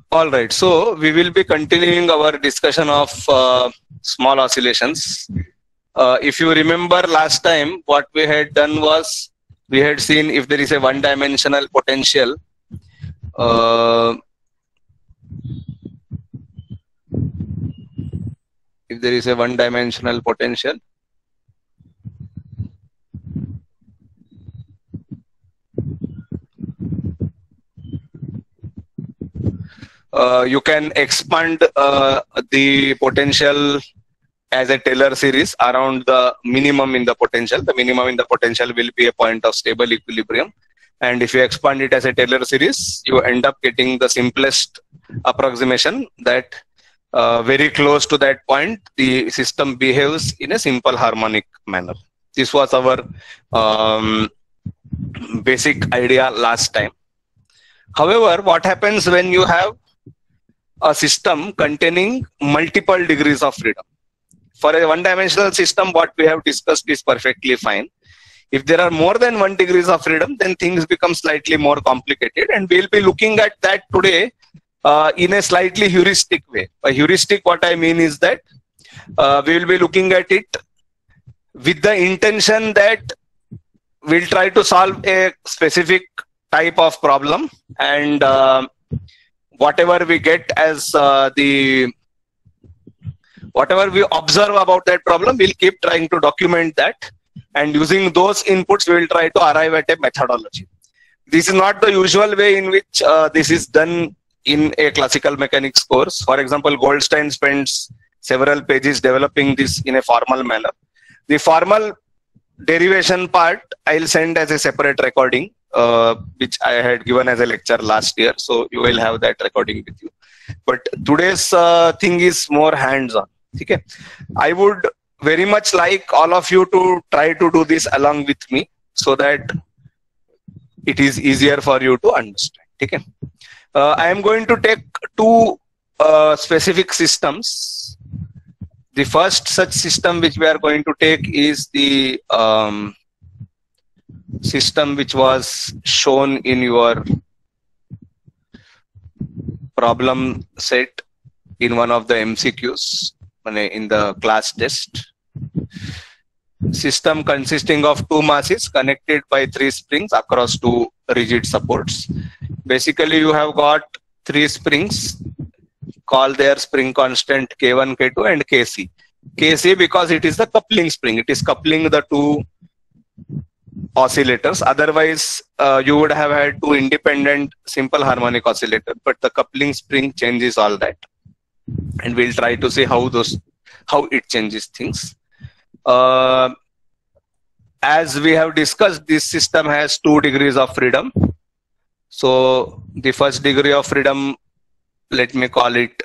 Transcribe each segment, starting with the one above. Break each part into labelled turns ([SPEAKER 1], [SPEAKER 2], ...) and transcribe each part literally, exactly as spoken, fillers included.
[SPEAKER 1] All right, so we will be continuing our discussion of uh, small oscillations. Uh, if you remember last time, what we had done was we had seen if there is a one-dimensional potential, uh, if there is a one-dimensional potential, uh, you can expand uh, the potential as a Taylor series around the minimum in the potential. The minimum in the potential will be a point of stable equilibrium. And if you expand it as a Taylor series, you end up getting the simplest approximation that uh, very close to that point, the system behaves in a simple harmonic manner. This was our um, basic idea last time. However, what happens when you have a system containing multiple degrees of freedom? For a one-dimensional system, what we have discussed is perfectly fine. If there are more than one degrees of freedom, then things become slightly more complicated, and we'll be looking at that today uh, in a slightly heuristic way. By heuristic, what I mean is that uh, we will be looking at it with the intention that we'll try to solve a specific type of problem, and uh, whatever we get as uh, the whatever we observe about that problem, we'll keep trying to document that, and using those inputs, we will try to arrive at a methodology. This is not the usual way in which uh, this is done in a classical mechanics course. For example, Goldstein spends several pages developing this in a formal manner. The formal derivation part, I'll send as a separate recording, uh, which I had given as a lecture last year. So you will have that recording with you. But today's uh, thing is more hands-on. Okay, I would very much like all of you to try to do this along with me so that it is easier for you to understand. Okay, uh, I am going to take two uh, specific systems. The first such system which we are going to take is the um, system which was shown in your problem set in one of the M C Qs in the class test. System consisting of two masses connected by three springs across two rigid supports. Basically, you have got three springs, call their spring constant K one, K two and K C. K C because it is the coupling spring, it is coupling the two oscillators. Otherwise, uh, you would have had two independent simple harmonic oscillators, but the coupling spring changes all that. And we'll try to see how those, how it changes things. Uh, as we have discussed, this system has two degrees of freedom. So the first degree of freedom, let me call it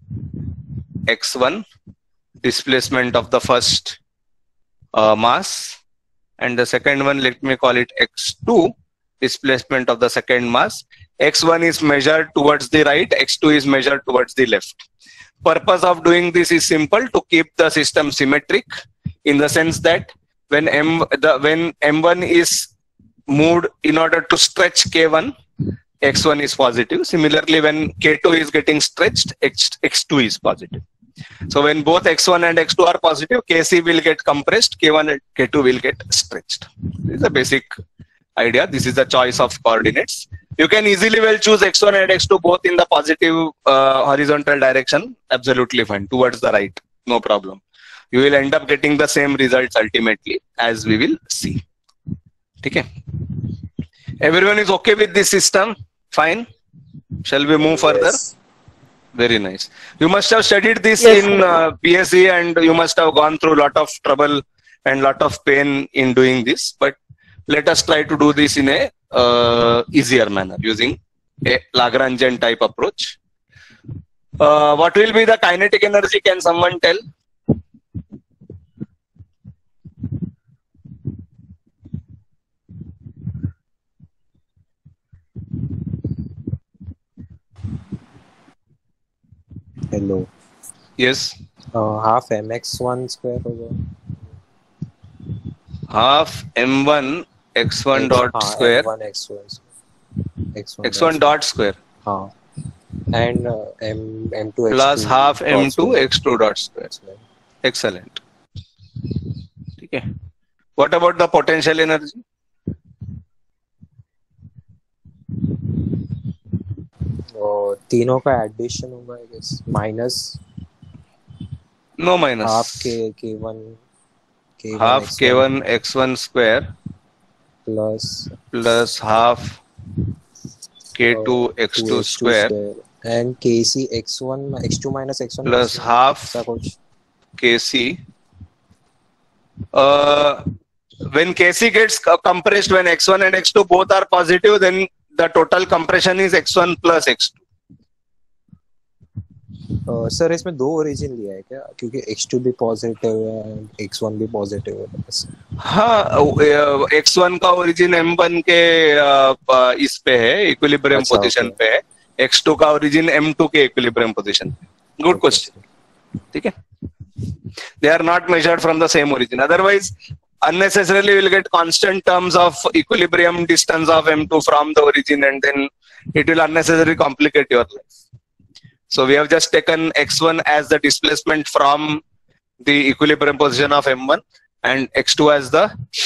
[SPEAKER 1] x one, displacement of the first uh, mass, and the second one, let me call it x two, displacement of the second mass. x one is measured towards the right, x two is measured towards the left. Purpose of doing this is simple, to keep the system symmetric, in the sense that when m the when m one is moved in order to stretch k one, x one is positive. Similarly, when k two is getting stretched, x, x2 is positive. So when both x one and x two are positive, kc will get compressed, k one and k two will get stretched. This is the basic idea. This is the choice of coordinates. You can easily well choose x one and x two both in the positive uh, horizontal direction. Absolutely fine, towards the right, no problem. You will end up getting the same results ultimately, as we will see. Okay. Everyone is okay with this system? Fine. Shall we move further?
[SPEAKER 2] Yes.
[SPEAKER 1] Very nice. You must have studied this
[SPEAKER 3] Yes,
[SPEAKER 1] in uh, P S C, and you must have gone through a lot of trouble and lot of pain in doing this. But let us try to do this in a uh, easier manner using a Lagrangian type approach. Uh, what will be the kinetic energy? Can someone tell?
[SPEAKER 2] Hello.
[SPEAKER 1] Yes.
[SPEAKER 2] Uh, half mx one square होगा.
[SPEAKER 1] Half m one x one dot
[SPEAKER 2] हाँ,
[SPEAKER 1] square.
[SPEAKER 2] m one x one. x one.
[SPEAKER 1] x one dot square.
[SPEAKER 2] हाँ. and uh, m m2
[SPEAKER 1] plus
[SPEAKER 2] x2
[SPEAKER 1] half
[SPEAKER 2] dot
[SPEAKER 1] m two
[SPEAKER 2] square.
[SPEAKER 1] x two dot square. Excellent. ठीक है. What about the potential energy?
[SPEAKER 2] और तीनों का addition होगा I guess minus
[SPEAKER 1] No minus.
[SPEAKER 2] Half के के one के one
[SPEAKER 1] half k one x one square
[SPEAKER 2] plus
[SPEAKER 1] plus half k two x two square
[SPEAKER 2] and kc x1 x2 minus x1
[SPEAKER 1] plus half
[SPEAKER 2] ऐसा कुछ
[SPEAKER 1] kc. Uh, when kc gets co- compressed when x one and x two both are positive, then the total compression is x one plus x two.
[SPEAKER 2] Sir uh, इसमें दो origin लिया है क्या क्योंकि x two भी positive है x one भी positive है बस.
[SPEAKER 1] हाँ, x one का ओरिजिन m one के uh, इस पे है, इक्विलिब्रियम
[SPEAKER 2] अच्छा,
[SPEAKER 1] पोजीशन
[SPEAKER 2] okay.
[SPEAKER 1] पे है. x two का ओरिजिन m two के इक्विलिब्रियम पोजीशन पे. Good question. ठीक है. They are not measured from the same origin. Otherwise, unnecessarily we'll get constant terms of equilibrium distance of m two from the origin, and then it will unnecessarily complicate your life. So we have just taken x one as the displacement from the equilibrium position of m one and x two as the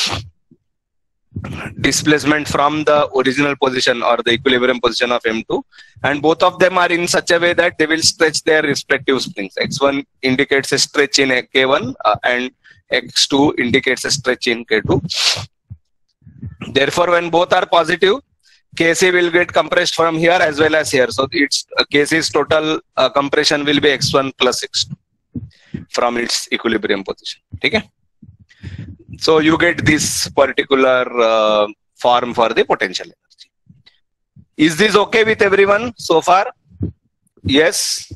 [SPEAKER 1] displacement from the original position or the equilibrium position of m two, and both of them are in such a way that they will stretch their respective springs. x one indicates a stretch in k one uh, and x two indicates a stretch in k two. Therefore, when both are positive, kc will get compressed from here as well as here. So its uh, kc's total uh, compression will be x one plus x two from its equilibrium position. Okay? So you get this particular uh, form for the potential energy. Is this okay with everyone so far? Yes.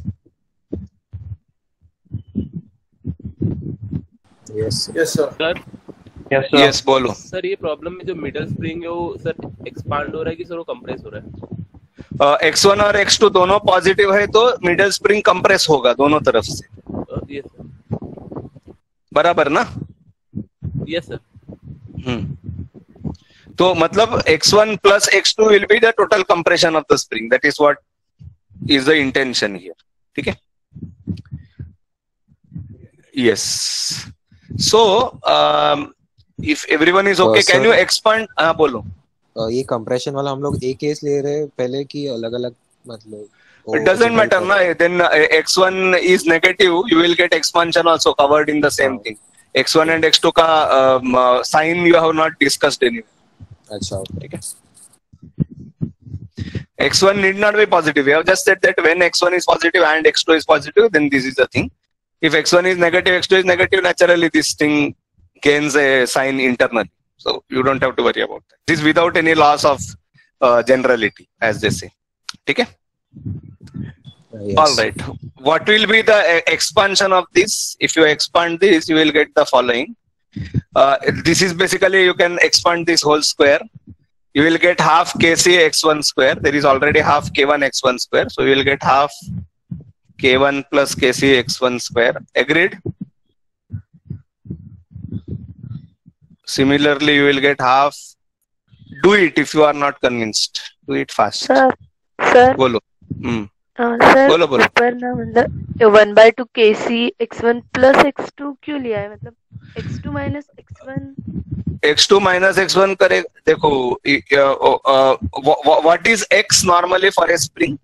[SPEAKER 2] Yes.
[SPEAKER 3] Yes, sir.
[SPEAKER 4] Sir
[SPEAKER 3] Yes, sir.
[SPEAKER 1] Yes, बोलो.
[SPEAKER 4] Sir ये problem में जो middle spring है वो sir expand हो रहा है कि सर वो कंप्रेस हो रहा है?
[SPEAKER 1] uh, x one और x two दोनों पॉजिटिव है तो मिडल स्प्रिंग कंप्रेस होगा दोनों तरफ से.
[SPEAKER 4] Yes sir.
[SPEAKER 1] बराबर ना?
[SPEAKER 4] Yes sir.
[SPEAKER 1] हम्म. तो मतलब x one plus x two will be the total compression of the spring. That is what is the intention here. ठीक है? Yes. So um, if everyone is okay,
[SPEAKER 2] Uh,
[SPEAKER 1] can
[SPEAKER 2] sir.
[SPEAKER 1] you expand? हाँ बोलो.
[SPEAKER 2] Uh, ये compression वाला हम लोग एक case ले रहे हैं पहले की अलग अलग मतलब.
[SPEAKER 1] It doesn't matter, na. Then uh, x one is negative, you will get expansion also covered in the same
[SPEAKER 2] Oh.
[SPEAKER 1] thing. x one and x two का um, uh, sign you have not discussed anyway.
[SPEAKER 2] अच्छा okay.
[SPEAKER 1] ठीक है. x one need not be positive. We have just said that when x one is positive and x two is positive, then this is the thing. If x one is negative, x two is negative, naturally this thing gains a sign internally. So you don't have to worry about that. This is without any loss of uh, generality, as they say. Okay?
[SPEAKER 2] Uh, yes.
[SPEAKER 1] All right. What will be the uh, expansion of this? If you expand this, you will get the following. Uh, this is basically, you can expand this whole square. You will get half kc x one square. There is already half k one x one square. So you will get half k one plus kc x one square. Agreed? Similarly, you will get half. Do it if you are not convinced. Do it fast.
[SPEAKER 5] Sir sir
[SPEAKER 1] बोलो. Hmm.
[SPEAKER 5] Sir
[SPEAKER 1] बोलो, बोलो.
[SPEAKER 5] ऊपर ना मतलब one by two के c x one plus x two क्यों लिया है मतलब x two minus x one
[SPEAKER 1] x two minus x one करे देखो what is x normally for a spring?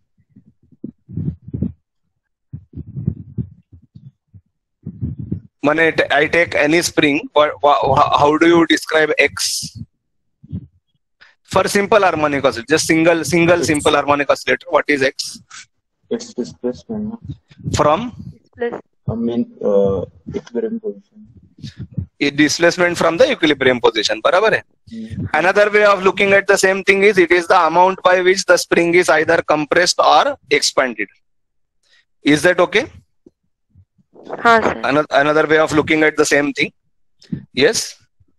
[SPEAKER 1] Mane I take any spring, what, how do you describe x? For simple harmonic oscillator, just single single simple harmonic oscillator, what is x?
[SPEAKER 3] It's displacement no?
[SPEAKER 1] From
[SPEAKER 5] plus
[SPEAKER 3] I mean uh, equilibrium position.
[SPEAKER 1] a displacement from the equilibrium position. बराबर है.
[SPEAKER 3] Mm.
[SPEAKER 1] Another way of looking at the same thing is it is the amount by which the spring is either compressed or expanded. Is that okay?
[SPEAKER 5] हाँ sir
[SPEAKER 1] Another, another way of looking at the same thing. Yes?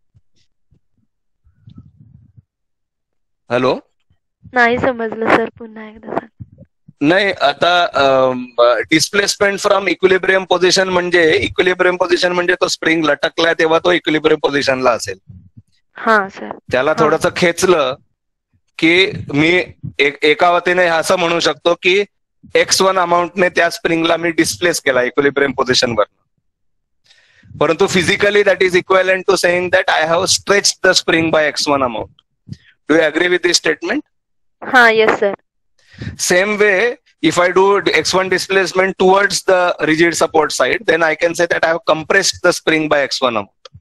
[SPEAKER 1] Hello?
[SPEAKER 5] नाही समजलं sir पुन्हा एकदा सांग.
[SPEAKER 1] नाही आता displacement from equilibrium position म्हणजे equilibrium position म्हणजे तो स्प्रिंग लटकला तेव्हा तो इक्विलिब्रियम पोझिशनला असेल.
[SPEAKER 5] हाँ सर
[SPEAKER 1] त्याला थोडंसं खेचलं की मी एक एका वतीने असं म्हणू शकतो की एक्स वन अमाऊंटने त्या स्प्रिंगला मी डिस्प्लेस केला इक्विलिब्रियम पोझिशन वर. परंतु physically that is equivalent to saying that I have stretched the spring by x one amount. Do you agree with this statement?
[SPEAKER 5] हाँ, yes sir.
[SPEAKER 1] Same way, if I do x one displacement towards the rigid support side, then I can say that I have compressed the spring by x one amount.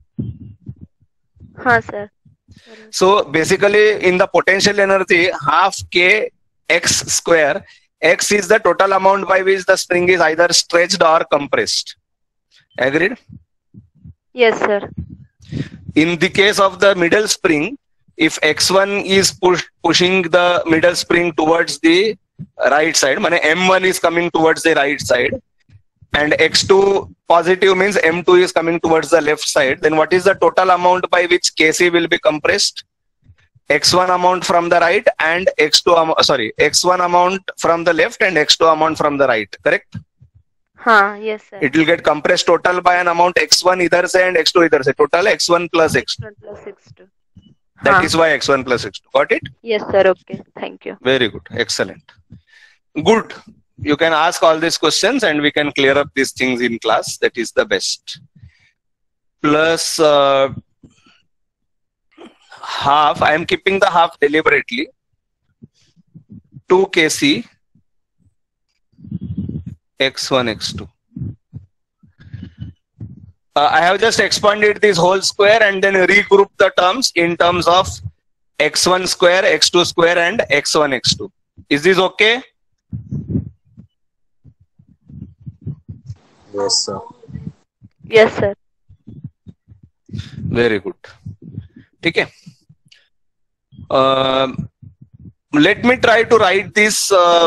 [SPEAKER 5] हाँ sir.
[SPEAKER 1] So basically, in the potential energy, half k x square, x is the total amount by which the spring is either stretched or compressed. Agreed?
[SPEAKER 5] Yes sir.
[SPEAKER 1] In the case of the middle spring, if x one is push, pushing the middle spring towards the right side, mean m one is coming towards the right side, and x two positive means m two is coming towards the left side, then what is the total amount by which kc will be compressed? x one amount from the right and x two am sorry x one amount from the left and x two amount from the right, correct?
[SPEAKER 5] हाँ, yes sir.
[SPEAKER 1] It will get compressed total by an amount x one either say and x two either say, total x one plus x two.
[SPEAKER 5] X one plus X two.
[SPEAKER 1] That
[SPEAKER 5] हाँ.
[SPEAKER 1] is why x one plus x two. Got it?
[SPEAKER 5] Yes sir. Okay. Thank you.
[SPEAKER 1] Very good. Excellent. Good. You can ask all these questions and we can clear up these things in class. That is the best. Plus uh, half. I am keeping the half deliberately. two K C x one x two. Uh, I have just expanded this whole square and then regrouped the terms in terms of x one square, x two square and x one x two. Is this okay?
[SPEAKER 2] Yes sir.
[SPEAKER 5] Yes sir.
[SPEAKER 1] Very good. Okay. Uh, let me try to write this uh,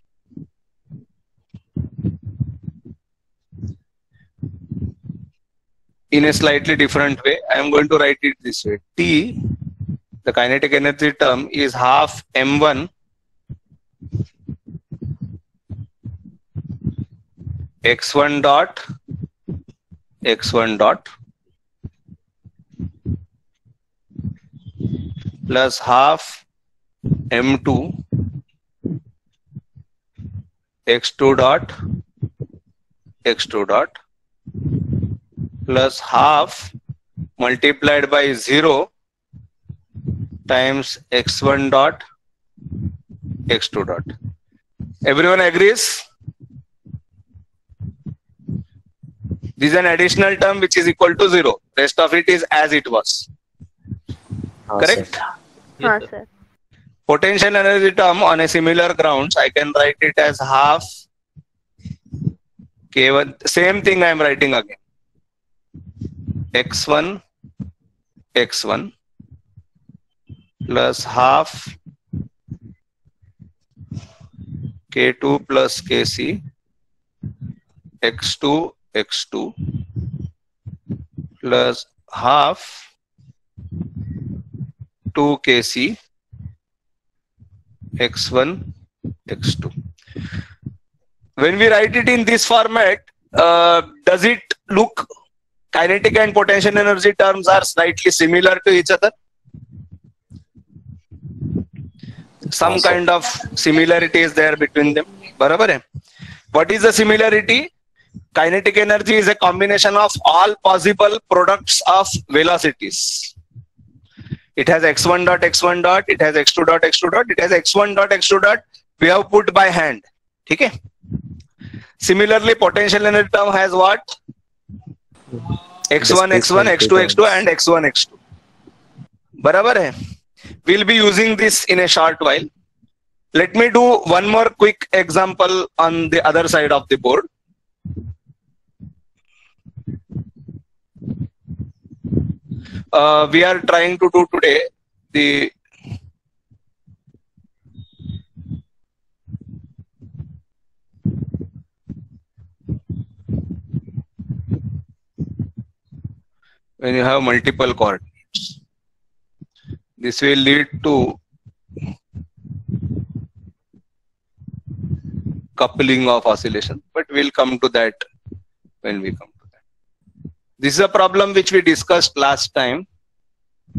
[SPEAKER 1] in a slightly different way. I am going to write it this way. T, the kinetic energy term, is half m one x one dot x one dot plus half m two x two dot x two dot plus half multiplied by zero times x one dot x two dot. Everyone agrees? This is an additional term which is equal to zero. Rest of it is as it was.
[SPEAKER 2] हाँ,
[SPEAKER 1] Correct?
[SPEAKER 2] sir.
[SPEAKER 5] हाँ
[SPEAKER 4] Yes, sir.
[SPEAKER 5] sir.
[SPEAKER 1] Potential energy term on a similar grounds, I can write it as half k one. Same thing I am writing again. x one x one plus half k two plus kc x two x two plus half two K C x one x two. When we write it in this format, uh, does it look kinetic and potential energy terms are slightly similar to each other? Some
[SPEAKER 2] Yes, sir.
[SPEAKER 1] kind of similarity is there between them. Barabar hai? What is the similarity? Kinetic energy is a combination of all possible products of velocities. It has x one dot x one dot, it has x two dot x two dot, it has x one dot x two dot. We have put by hand. Okay. Similarly, potential energy term has what? x one x one, x two x two and x one x two. Barabar hai? We'll be using this in a short while. Let me do one more quick example on the other side of the board. Uh, we are trying to do today the when you have multiple coordinates. This will lead to coupling of oscillation, but we'll come to that when we come to that. This is a problem which we discussed last time.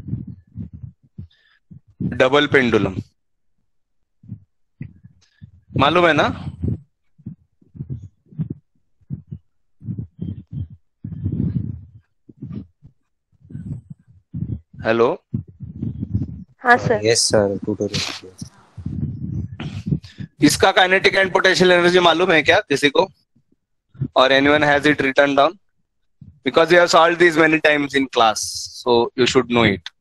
[SPEAKER 1] Double pendulum. मालूम है ना? Hello,
[SPEAKER 5] हाँ सर।
[SPEAKER 2] Yes sir, tutorial.
[SPEAKER 1] इसका kinetic and potential energy मालूम है क्या किसी को? और anyone has it written down? Because you have solved these many times in class, so you should know it.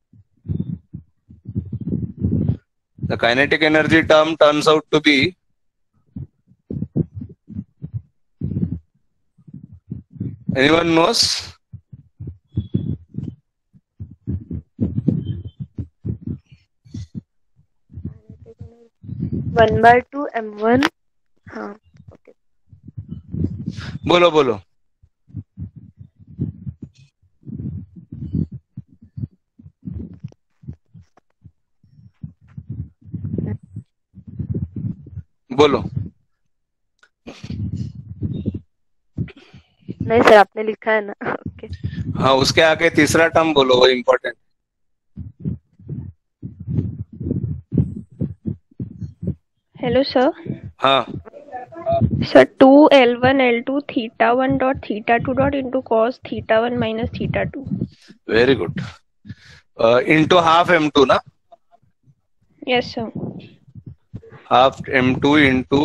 [SPEAKER 1] The kinetic energy term turns out to be anyone knows?
[SPEAKER 5] One by two m one. हाँ okay.
[SPEAKER 1] बोलो बोलो। बोलो।
[SPEAKER 5] नहीं sir, आपने लिखा है ना। Okay.
[SPEAKER 1] हाँ, उसके आगे तीसरा टर्म बोलो, वो इम्पोर्टेंट।
[SPEAKER 6] Hello sir.
[SPEAKER 1] हाँ
[SPEAKER 6] sir two l one l two theta one dot theta two dot into cos theta one minus theta two.
[SPEAKER 1] Very good. Into half m two ना?
[SPEAKER 6] Yes sir.
[SPEAKER 1] Half m two into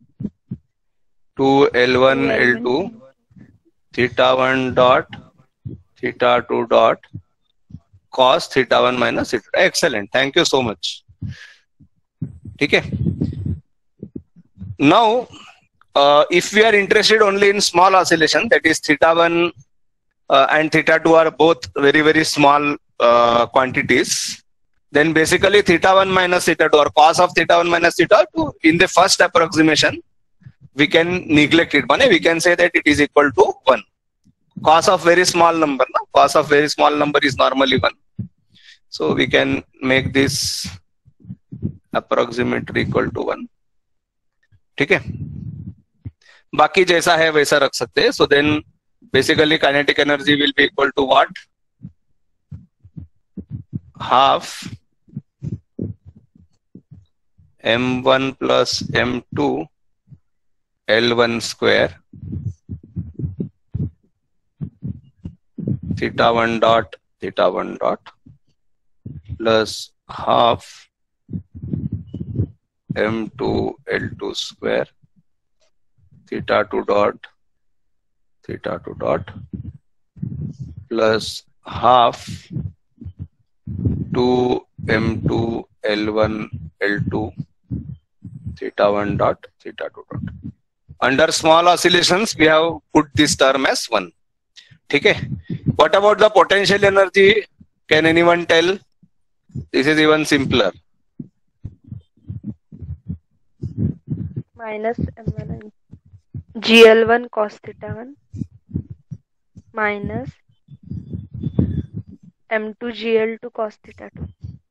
[SPEAKER 1] two l one l two theta one dot theta two dot cos theta one minus theta. Excellent, thank you so much. ठीक है। Now uh, if we are interested only in small oscillation, that is theta one uh, and theta two are both very very small uh, quantities, then basically theta one minus theta two or cos of theta one minus theta two, in the first approximation we can neglect it. Mane, we can say that it is equal to one. Cos of very small number, no? Cos of very small number is normally one, so we can make this approximately equal to one. ठीक है, बाकी जैसा है वैसा रख सकते हैं. So then basically kinetic energy will be equal to what? Half m one plus m two l one square theta one dot theta one dot plus half m two l two square theta two dot theta two dot plus half two m two l one l two theta one dot theta two dot. Under small oscillations we have put this term as one. ठीक है. What about the potential energy? Can anyone tell? This is even simpler.
[SPEAKER 5] Minus m one g l one cos theta one minus m two g l two cos theta two.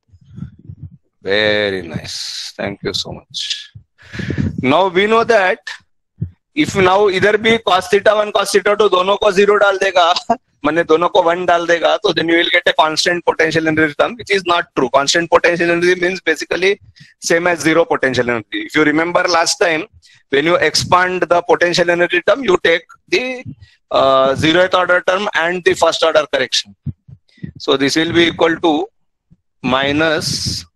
[SPEAKER 1] Very nice. Thank you so much. Now we know that if now इधर भी cos theta one cos theta two दोनों को zero डाल देगा, माने दोनों को one डाल देगा, तो then you will get a constant potential energy term, which is not true. Constant potential energy means basically same as zero potential energy. If you remember last time, when you expand the potential energy term, you take the uh, zeroth order term and the first order correction. So this will be equal to minus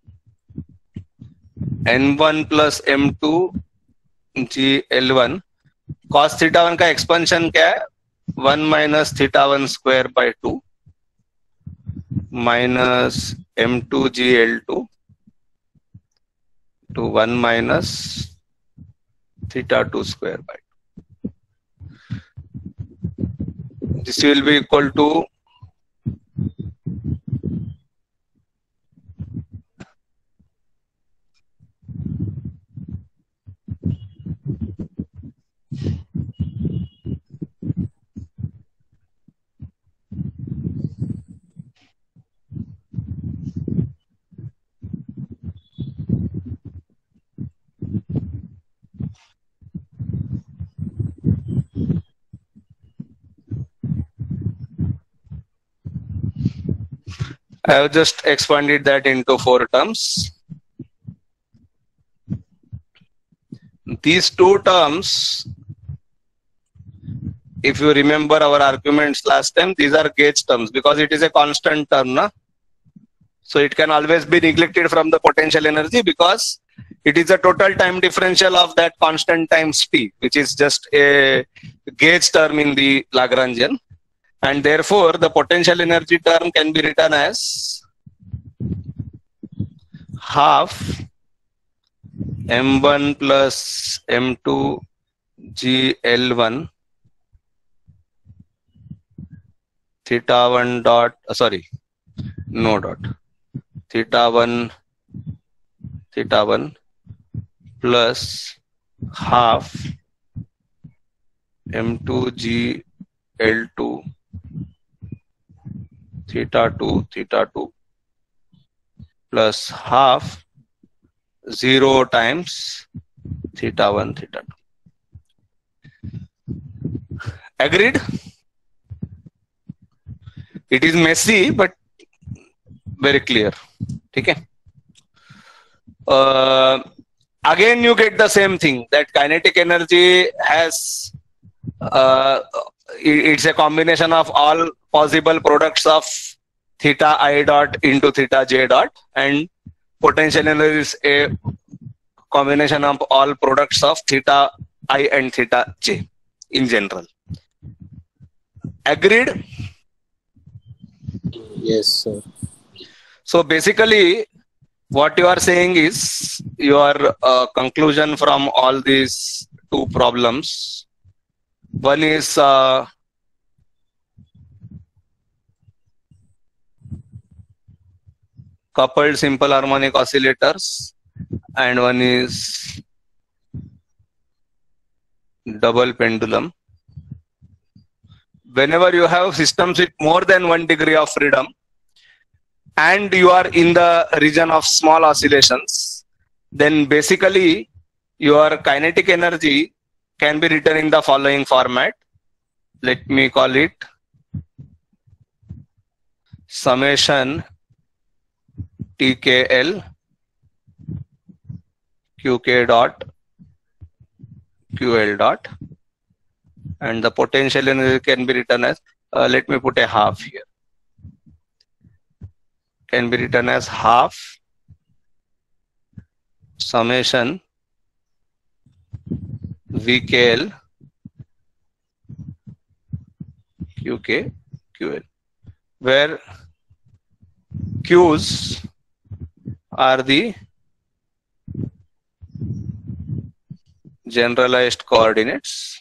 [SPEAKER 1] n one plus m two g l one. Cos theta one का expansion क्या है? One minus theta one square by two minus m two g l two two one minus theta two square by two. This will be equal to I have just expanded that into four terms. these two terms, if you remember our arguments last time, these are gauge terms because it is a constant term, na? So it can always be neglected from the potential energy because it is a total time differential of that constant times t, which is just a gauge term in the Lagrangian. And therefore, the potential energy term can be written as half m one plus m two g L one theta one dot, uh, sorry, no dot, theta one, theta one plus half m two g L two theta two, theta two plus half zero times theta one, theta two. Agreed? It is messy, but very clear. Okay. Uh, again, you get the same thing that kinetic energy has, uh, it, it's a combination of all possible products of theta I dot into theta j dot, and potential energy is a combination of all products of theta I and theta j in general. Agreed?
[SPEAKER 2] Yes, sir.
[SPEAKER 1] So basically, what you are saying is your uh, conclusion from all these two problems. One is uh, coupled simple harmonic oscillators, and one is double pendulum. Whenever you have systems with more than one degree of freedom and you are in the region of small oscillations, then basically your kinetic energy can be written in the following format. Let me call it summation T K L Q K dot Q L dot, and the potential energy can be written as, uh, let me put a half here, can be written as half summation V K L Q K Q L, where Q's are the generalized coordinates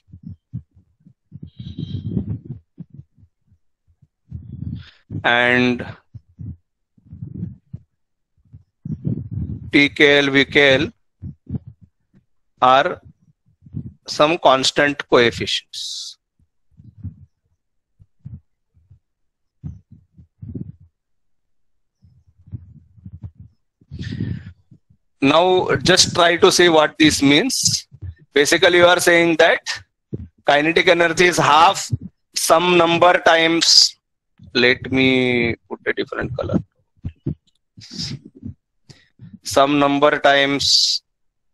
[SPEAKER 1] and T K L, V K L are some constant coefficients. Now just try to see what this means. Basically you are saying that kinetic energy is half some number times, let me put a different color, some number times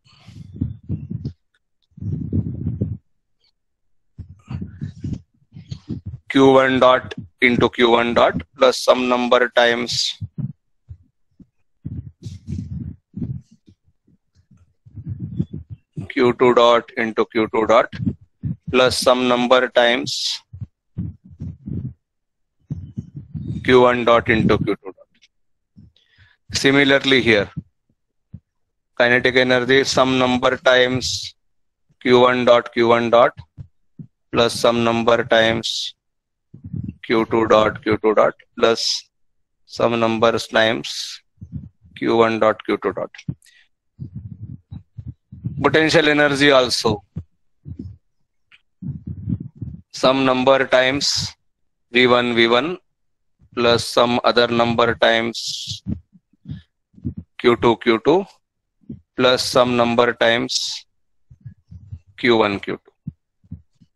[SPEAKER 1] Q one dot into Q one dot plus some number times Q two dot into Q two dot plus some number times Q one dot into Q two dot. Similarly here, kinetic energy some number times Q one dot Q one dot plus some number times Q two dot Q two dot plus some numbers times Q one dot Q two dot. Potential energy also some number times V one V one plus some other number times Q two Q two plus some number times Q one Q two.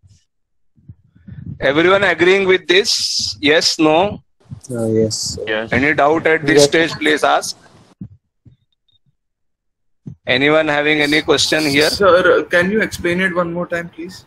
[SPEAKER 1] Everyone agreeing with this? Yes, no?
[SPEAKER 2] Uh, yes.
[SPEAKER 3] Yes.
[SPEAKER 1] Any doubt at this
[SPEAKER 2] Yes.
[SPEAKER 1] stage, please ask. Anyone having any question here?
[SPEAKER 7] Sir, can you explain it one more time, please?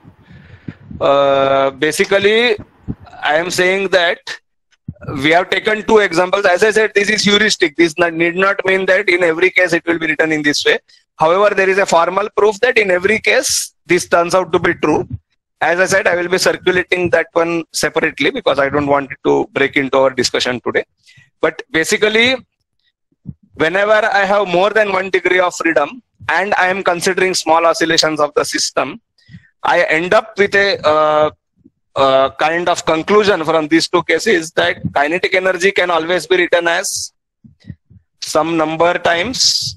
[SPEAKER 1] Uh, basically, I am saying that we have taken two examples. As I said, this is heuristic. This not, need not mean that in every case it will be written in this way. However, there is a formal proof that in every case this turns out to be true. As I said, I will be circulating that one separately because I don't want it to break into our discussion today. But basically, whenever I have more than one degree of freedom and I am considering small oscillations of the system, I end up with a uh, uh, kind of conclusion from these two cases that kinetic energy can always be written as some number times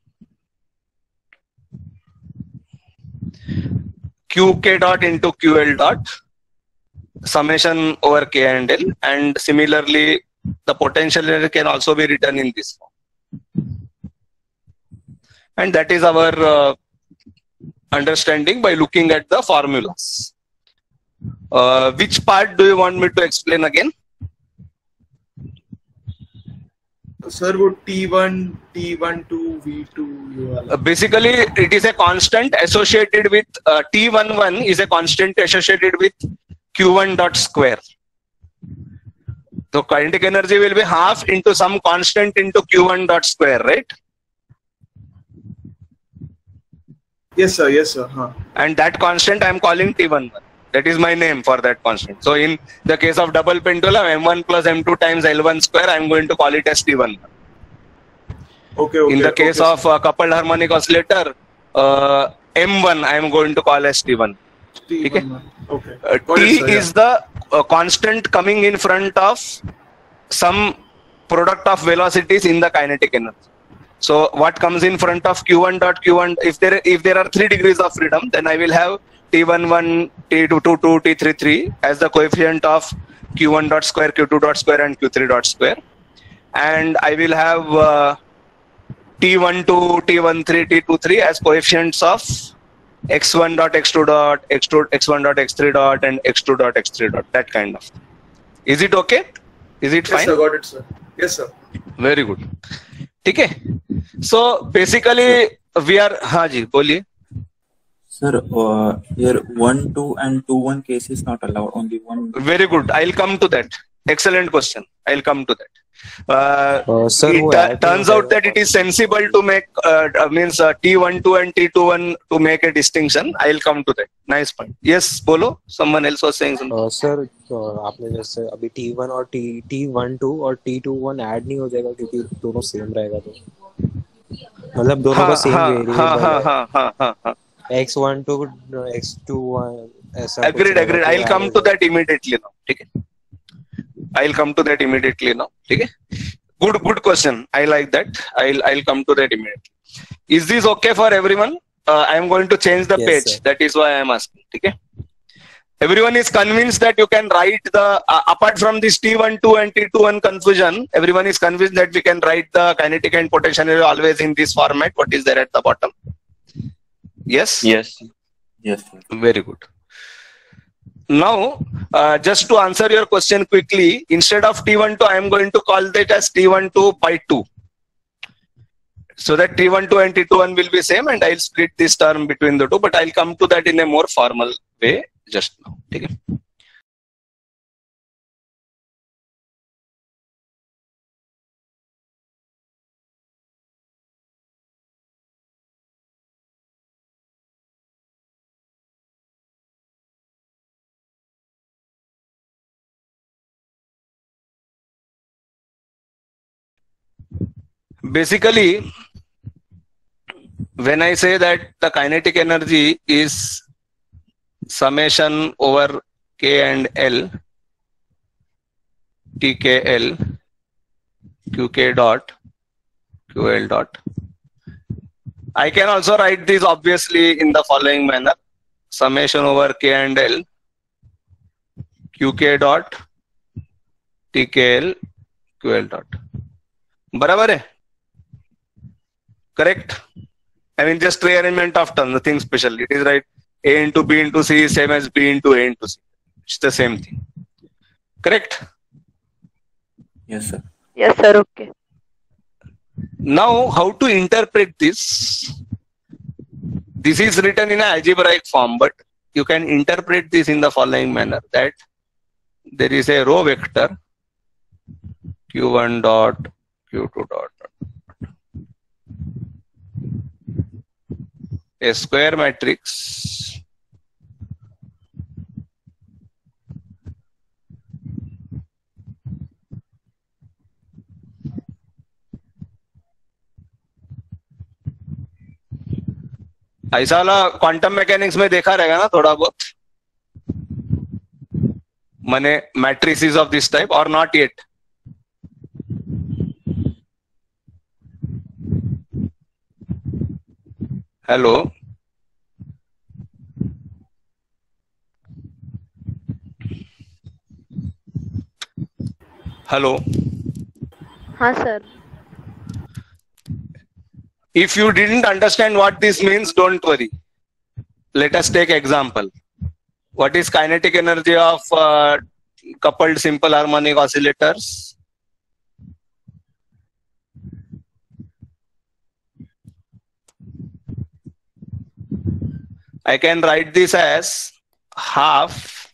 [SPEAKER 1] qk dot into ql dot summation over k and l, and similarly the potential energy can also be written in this form. And that is our uh, understanding by looking at the formulas. Uh, which part do you want me to explain again?
[SPEAKER 7] Sir, would T one, T one two, V two, you are
[SPEAKER 1] Uh, basically, it is a constant associated with uh, T one one is a constant associated with Q one dot square. So kinetic energy will be half into some constant into Q one dot square, right?
[SPEAKER 7] Yes, sir. Yes, sir. Huh.
[SPEAKER 1] And that constant I am calling T one one. That is my name for that constant. So in the case of double pendulum, M one plus M two times L one square, I am going to call it as T one one.
[SPEAKER 7] Okay, okay.
[SPEAKER 1] In the case
[SPEAKER 7] okay,
[SPEAKER 1] of uh, coupled harmonic oscillator, uh, M one I am going to call as T one.
[SPEAKER 7] T
[SPEAKER 1] Okay.
[SPEAKER 7] one. Okay.
[SPEAKER 1] Uh,
[SPEAKER 7] Got
[SPEAKER 1] T
[SPEAKER 7] it, sir,
[SPEAKER 1] is the uh, constant coming in front of some product of velocities in the kinetic energy. So what comes in front of Q one dot Q one, if there if there are three degrees of freedom, then I will have T one one, T two two, T three three as the coefficient of Q one dot square, Q two dot square, and Q three dot square. And I will have uh, T one two, T one three, T two three as coefficients of x one dot x two dot, x two, x one dot x three dot, and x two dot x three dot, that kind of. Is it okay? Is it
[SPEAKER 7] Yes,
[SPEAKER 1] fine?
[SPEAKER 7] sir. Got it, sir. Yes, sir.
[SPEAKER 1] Very good. Okay. So basically we are, हाँ जी बोलिए.
[SPEAKER 3] Sir, uh, here one, two, and two, one case is not allowed. Only one.
[SPEAKER 1] Very good. I'll come to that. Excellent question. I'll come to that. Uh,
[SPEAKER 2] Uh, sir,
[SPEAKER 1] it
[SPEAKER 2] वो
[SPEAKER 1] uh,
[SPEAKER 2] add
[SPEAKER 1] turns
[SPEAKER 2] नहीं
[SPEAKER 1] out that it is sensible to make uh, uh, means uh, T one two and T two one to make a distinction. I'll come to that. Nice point. Yes, bolo. Someone else was saying something.
[SPEAKER 2] Uh, sir uh, आपने जैसे अभी T one और T T one two और T two one add नहीं हो जाएगा क्योंकि दोनों सेम रहेगा तो मतलब दोनों
[SPEAKER 1] हाँ
[SPEAKER 2] का सेम
[SPEAKER 1] हाँ हाँ
[SPEAKER 2] वेरिएबल
[SPEAKER 1] हाँ
[SPEAKER 2] है
[SPEAKER 1] हाँ हाँ हाँ हाँ.
[SPEAKER 2] x one two x two one ऐसा कुछ
[SPEAKER 1] Agreed,
[SPEAKER 2] रहेगा
[SPEAKER 1] agreed.
[SPEAKER 2] तो
[SPEAKER 1] I'll
[SPEAKER 2] add
[SPEAKER 1] come
[SPEAKER 2] हो
[SPEAKER 1] to
[SPEAKER 2] जाएगा.
[SPEAKER 1] that immediately now. ठीक है. I'll come to that immediately now. ठीक है. Good, good question. I like that. I'll I'll come to that immediately. Is this okay for everyone? Uh, I am going to change the
[SPEAKER 2] Yes,
[SPEAKER 1] page.
[SPEAKER 2] sir.
[SPEAKER 1] That is why I am asking. Okay. Everyone is convinced that you can write the uh, apart from this T one two and T two one confusion. Everyone is convinced that we can write the kinetic and potential energy always in this format. What is there at the bottom? Yes.
[SPEAKER 3] Yes. Yes, sir.
[SPEAKER 1] Very good. Now, uh, just to answer your question quickly, instead of T one two, I am going to call that as T one two by two. So that T one two and T two one will be same, and I'll split this term between the two, but I'll come to that in a more formal way just now. Okay. Basically, when I say that the kinetic energy is summation over K and L, T K L, Q K dot, Q L dot. I can also write this obviously in the following manner. Summation over K and L, Q K dot, T K L, Q L dot. बराबर है? Correct? I mean, just rearrangement of terms, nothing special. It is right. A into B into C is same as B into A into C. It's the same thing. Correct?
[SPEAKER 3] Yes, sir.
[SPEAKER 5] Yes, sir. Okay.
[SPEAKER 1] Now, how to interpret this? This is written in an algebraic form, but you can interpret this in the following manner, that there is a row vector q one dot q two dot a square matrix ऐसा वाला quantum mechanics में देखा रहेगा ना थोड़ा बहुत, माने matrices of this type, और नॉट येट? हेलो, हेलो,
[SPEAKER 5] हाँ sir.
[SPEAKER 1] if you didn't understand what this means, don't worry. Let us take example. What is kinetic energy of uh, coupled simple harmonic oscillators? I can write this as half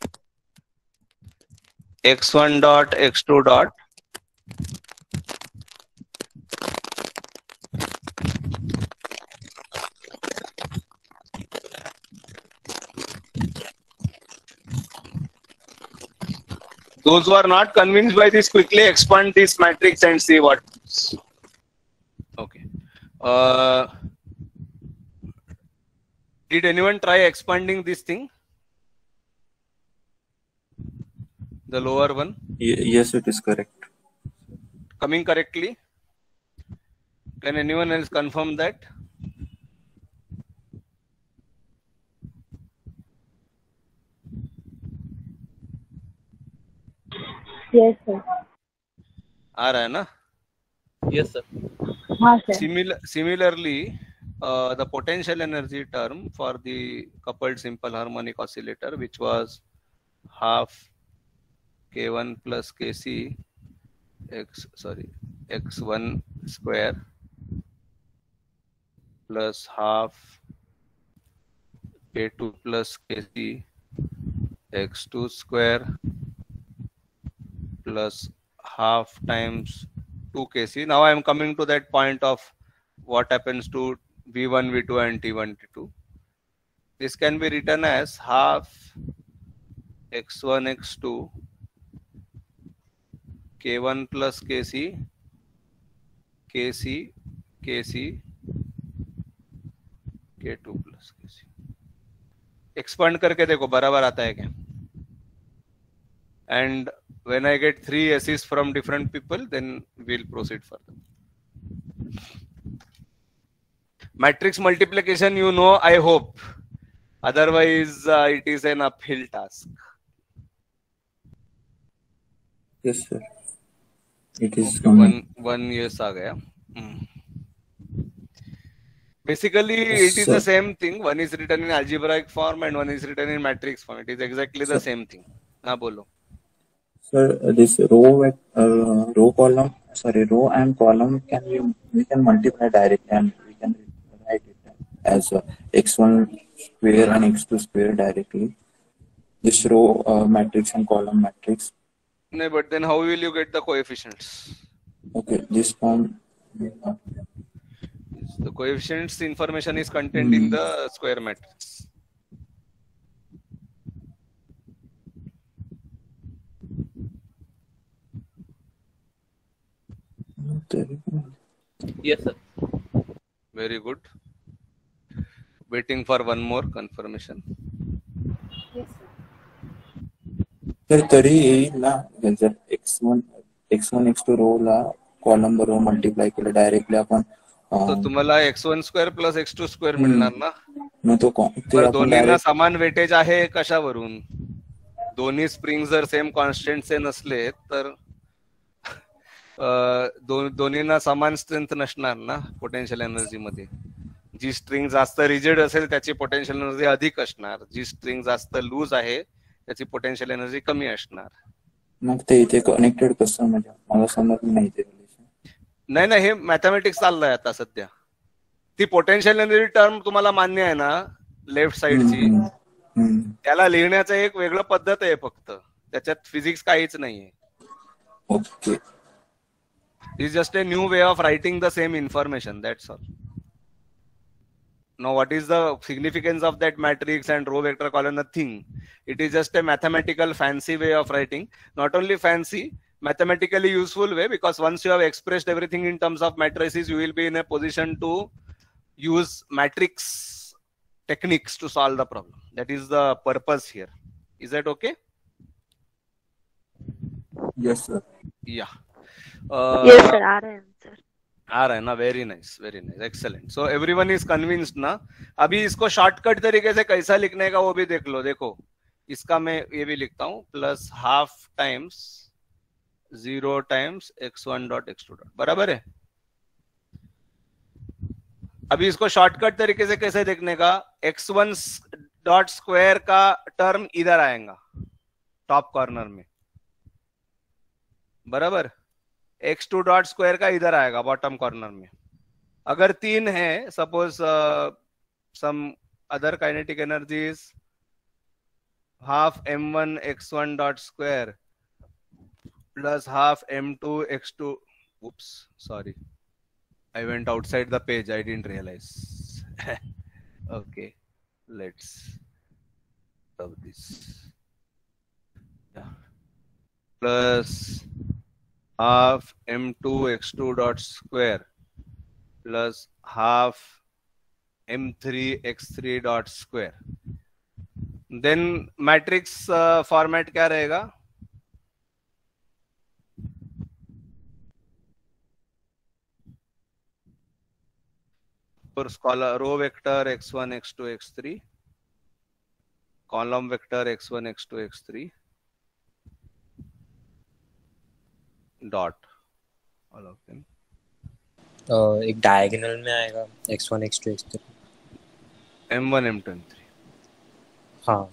[SPEAKER 1] x one dot x two dot Those who are not convinced by this, quickly expand this matrix and see what. Okay. Uh, did anyone try expanding this thing? The lower one?
[SPEAKER 3] Ye- yes, it is correct.
[SPEAKER 1] Coming correctly? Can anyone else confirm that?
[SPEAKER 8] Yes, sir.
[SPEAKER 1] आ रहा है ना?
[SPEAKER 4] Yes, sir.
[SPEAKER 8] हाँ sir.
[SPEAKER 1] Simil similarly, uh, the potential energy term for the coupled simple harmonic oscillator, which was half k one plus kc x sorry x one square plus half k two plus kc x two square plus half times two k c. Now I am coming to that point of what happens to v one, v two and t one, t two. This can be written as half x one, x two, k one plus kc, kc, kc, k two plus kc. Expand करके देखो बराबर आता है क्या? And when I get three S's from different people, then we'll proceed further. Matrix multiplication, you know, I hope. Otherwise, uh, it is an uphill task.
[SPEAKER 3] Yes, sir. It is
[SPEAKER 1] Okay,
[SPEAKER 3] coming.
[SPEAKER 1] one one yes आ गया. Hmm. Basically, it is
[SPEAKER 3] Sir.
[SPEAKER 1] the same thing. One is written in algebraic form and one is written in matrix form. It is exactly the
[SPEAKER 3] Sir.
[SPEAKER 1] same thing. हाँ बोलो.
[SPEAKER 3] Sir, uh, this row vec- uh, row column, sorry, row and column can we we can multiply directly and we can write it as uh, x one square and x two square directly. This row uh, matrix and column matrix.
[SPEAKER 1] No, but then how will you get the coefficients?
[SPEAKER 3] Okay, this form. Uh,
[SPEAKER 1] The coefficients information is contained in
[SPEAKER 3] Hmm.
[SPEAKER 1] the square matrix.
[SPEAKER 4] Yes, sir.
[SPEAKER 1] Very good. Waiting for one more confirmation.
[SPEAKER 3] तर तरी येईल ना जर x one x one x two row ला column बरोबर multiply केलं directly आपण
[SPEAKER 1] तो
[SPEAKER 3] अं,
[SPEAKER 1] तुम्हाला x one square plus x two square
[SPEAKER 3] हम्म.
[SPEAKER 1] मिळणार ना.
[SPEAKER 3] मग तो को- ते
[SPEAKER 1] पण
[SPEAKER 3] आपण
[SPEAKER 1] दोन्हींना
[SPEAKER 3] डायरेक्ट
[SPEAKER 1] समान वेटेज आहे कशावरून? दोन्ही स्प्रिंग जर सेम कॉन्स्टंटचे नसले तर अं, दो- दोन्हींना समान स्ट्रेंथ नसणार ना पोटेन्शियल एनर्जी मध्ये. जी स्ट्रिंग जास्त रिजिड असेल त्याची पोटेन्शियल एनर्जी अधिक असणार, जी स्ट्रिंग जास्त लूज आहे त्याची पोटेन्शियल एनर्जी कमी असणार.
[SPEAKER 3] मग ते इथे कनेक्टेड कसं म्हणजे मला समजलं नाही ते रिलेशन.
[SPEAKER 1] नाही नाही हे मॅथमॅटिक्स चाललंय आता सध्या. ती पोटेन्शियल एनर्जी टर्म तुम्हाला मान्य आहे ना लेफ्ट साइडची,
[SPEAKER 3] हम्म, हम्म.
[SPEAKER 1] त्याला लिहिण्याचं एक वेगळं पद्धत आहे, फक्त त्याच्यात फिजिक्स काहीच नाहीये.
[SPEAKER 3] Okay.
[SPEAKER 1] Is just a new way of writing the same information, that's all. Now what is the significance of that matrix and row vector column? Nothing. It is just a mathematical fancy way of writing. Not only fancy, mathematically useful way, because once you have expressed everything in terms of matrices, you will be in a position to use matrix techniques to solve the problem. That is the purpose here. Is that okay?
[SPEAKER 3] Yes sir.
[SPEAKER 1] Yeah. Uh,
[SPEAKER 5] yes sir, आ रहे हैं sir.
[SPEAKER 1] आ रहा है ना. Very nice, very nice, excellent. So everyone is convinced ना. अभी इसको शॉर्टकट तरीके से कैसा लिखने का वो भी देख लो. देखो इसका मैं ये भी लिखता हूँ, plus half times zero times x one dot x two dot, बराबर है. अभी इसको शॉर्टकट तरीके से कैसे देखने का, एक्स वन डॉट स्क्वायर का टर्म इधर आएगा टॉप कॉर्नर में, बराबर. एक्स टू डॉट स्क्वायर का इधर आएगा बॉटम कॉर्नर में. अगर तीन है, suppose some other kinetic energies, half m one x one dot square plus half m two x two. oops sorry, I went outside the page, I didn't realize. Okay, let's do this. Yeah, plus half m two x two dot square plus half m three x three dot square. Then matrix uh, format क्या रहेगा? For row vector x one x two x three, column vector x one x two x three, dot all of them.
[SPEAKER 2] uh, एक diagonal में आएगा x one x two x three,
[SPEAKER 1] m one m two m three.
[SPEAKER 2] हाँ,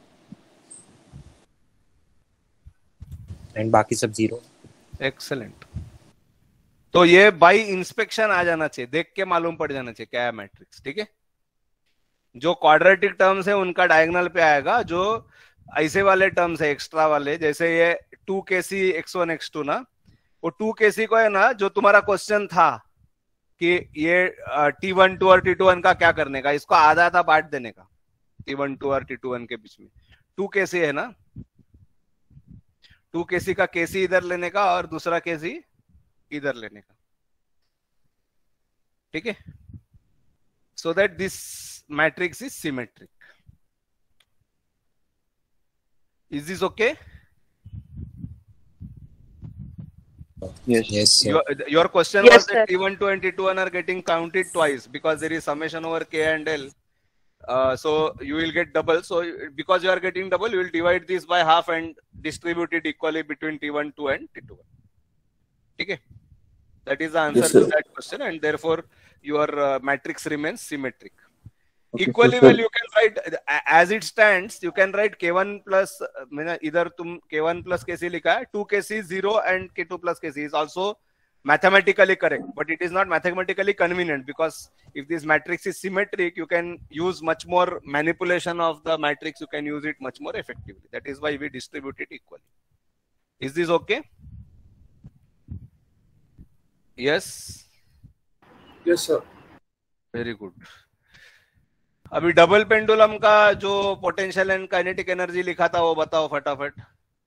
[SPEAKER 2] and बाकी सब zero.
[SPEAKER 1] Excellent. तो ये by inspection आ जाना चाहिए, देख के मालूम पड़ जाना चाहिए क्या है मैट्रिक्स. ठीक है, जो क्वाड्रेटिक टर्म्स है उनका डायगोनल पे आएगा. जो ऐसे वाले टर्म्स है एक्स्ट्रा वाले, जैसे ये टू के c x one x two ना, वो टू के सी को है ना, जो तुम्हारा क्वेश्चन था कि ये टी वन टू और टी टू वन का क्या करने का, इसको आधा आधा बांट देने का टी वन टू और टी टू वन के बीच में. टू के सी है ना, टू के सी का के सी इधर लेने का और दूसरा के सी इधर लेने का. ठीक है, so that this matrix is symmetric. Is this okay?
[SPEAKER 3] Yes.
[SPEAKER 2] Yes sir.
[SPEAKER 1] Your, your question
[SPEAKER 5] Yes,
[SPEAKER 1] was that
[SPEAKER 5] sir.
[SPEAKER 1] T one two and T two one are getting counted twice because there is summation over K and L. Uh, so you will get double. So because you are getting double, you will divide this by half and distribute it equally between T one two and T two one. Okay, that is the answer
[SPEAKER 3] Yes,
[SPEAKER 1] to
[SPEAKER 3] sir.
[SPEAKER 1] that question, and therefore your uh, matrix remains symmetric.
[SPEAKER 3] Okay,
[SPEAKER 1] Equally
[SPEAKER 3] so
[SPEAKER 1] well,
[SPEAKER 3] sir-
[SPEAKER 1] you can write uh, as it stands. You can write K one plus uh, मैंने इधर तुम K one plus K C लिखा है, two K C zero and K two plus K C is also mathematically correct, but it is not mathematically convenient, because if this matrix is symmetric, you can use much more manipulation of the matrix. You can use it much more effectively. That is why we distribute it equally. Is this okay? Yes.
[SPEAKER 7] Yes, sir.
[SPEAKER 1] Very good. अभी double pendulum का जो potential and kinetic energy लिखा था वो बताओ फटाफट.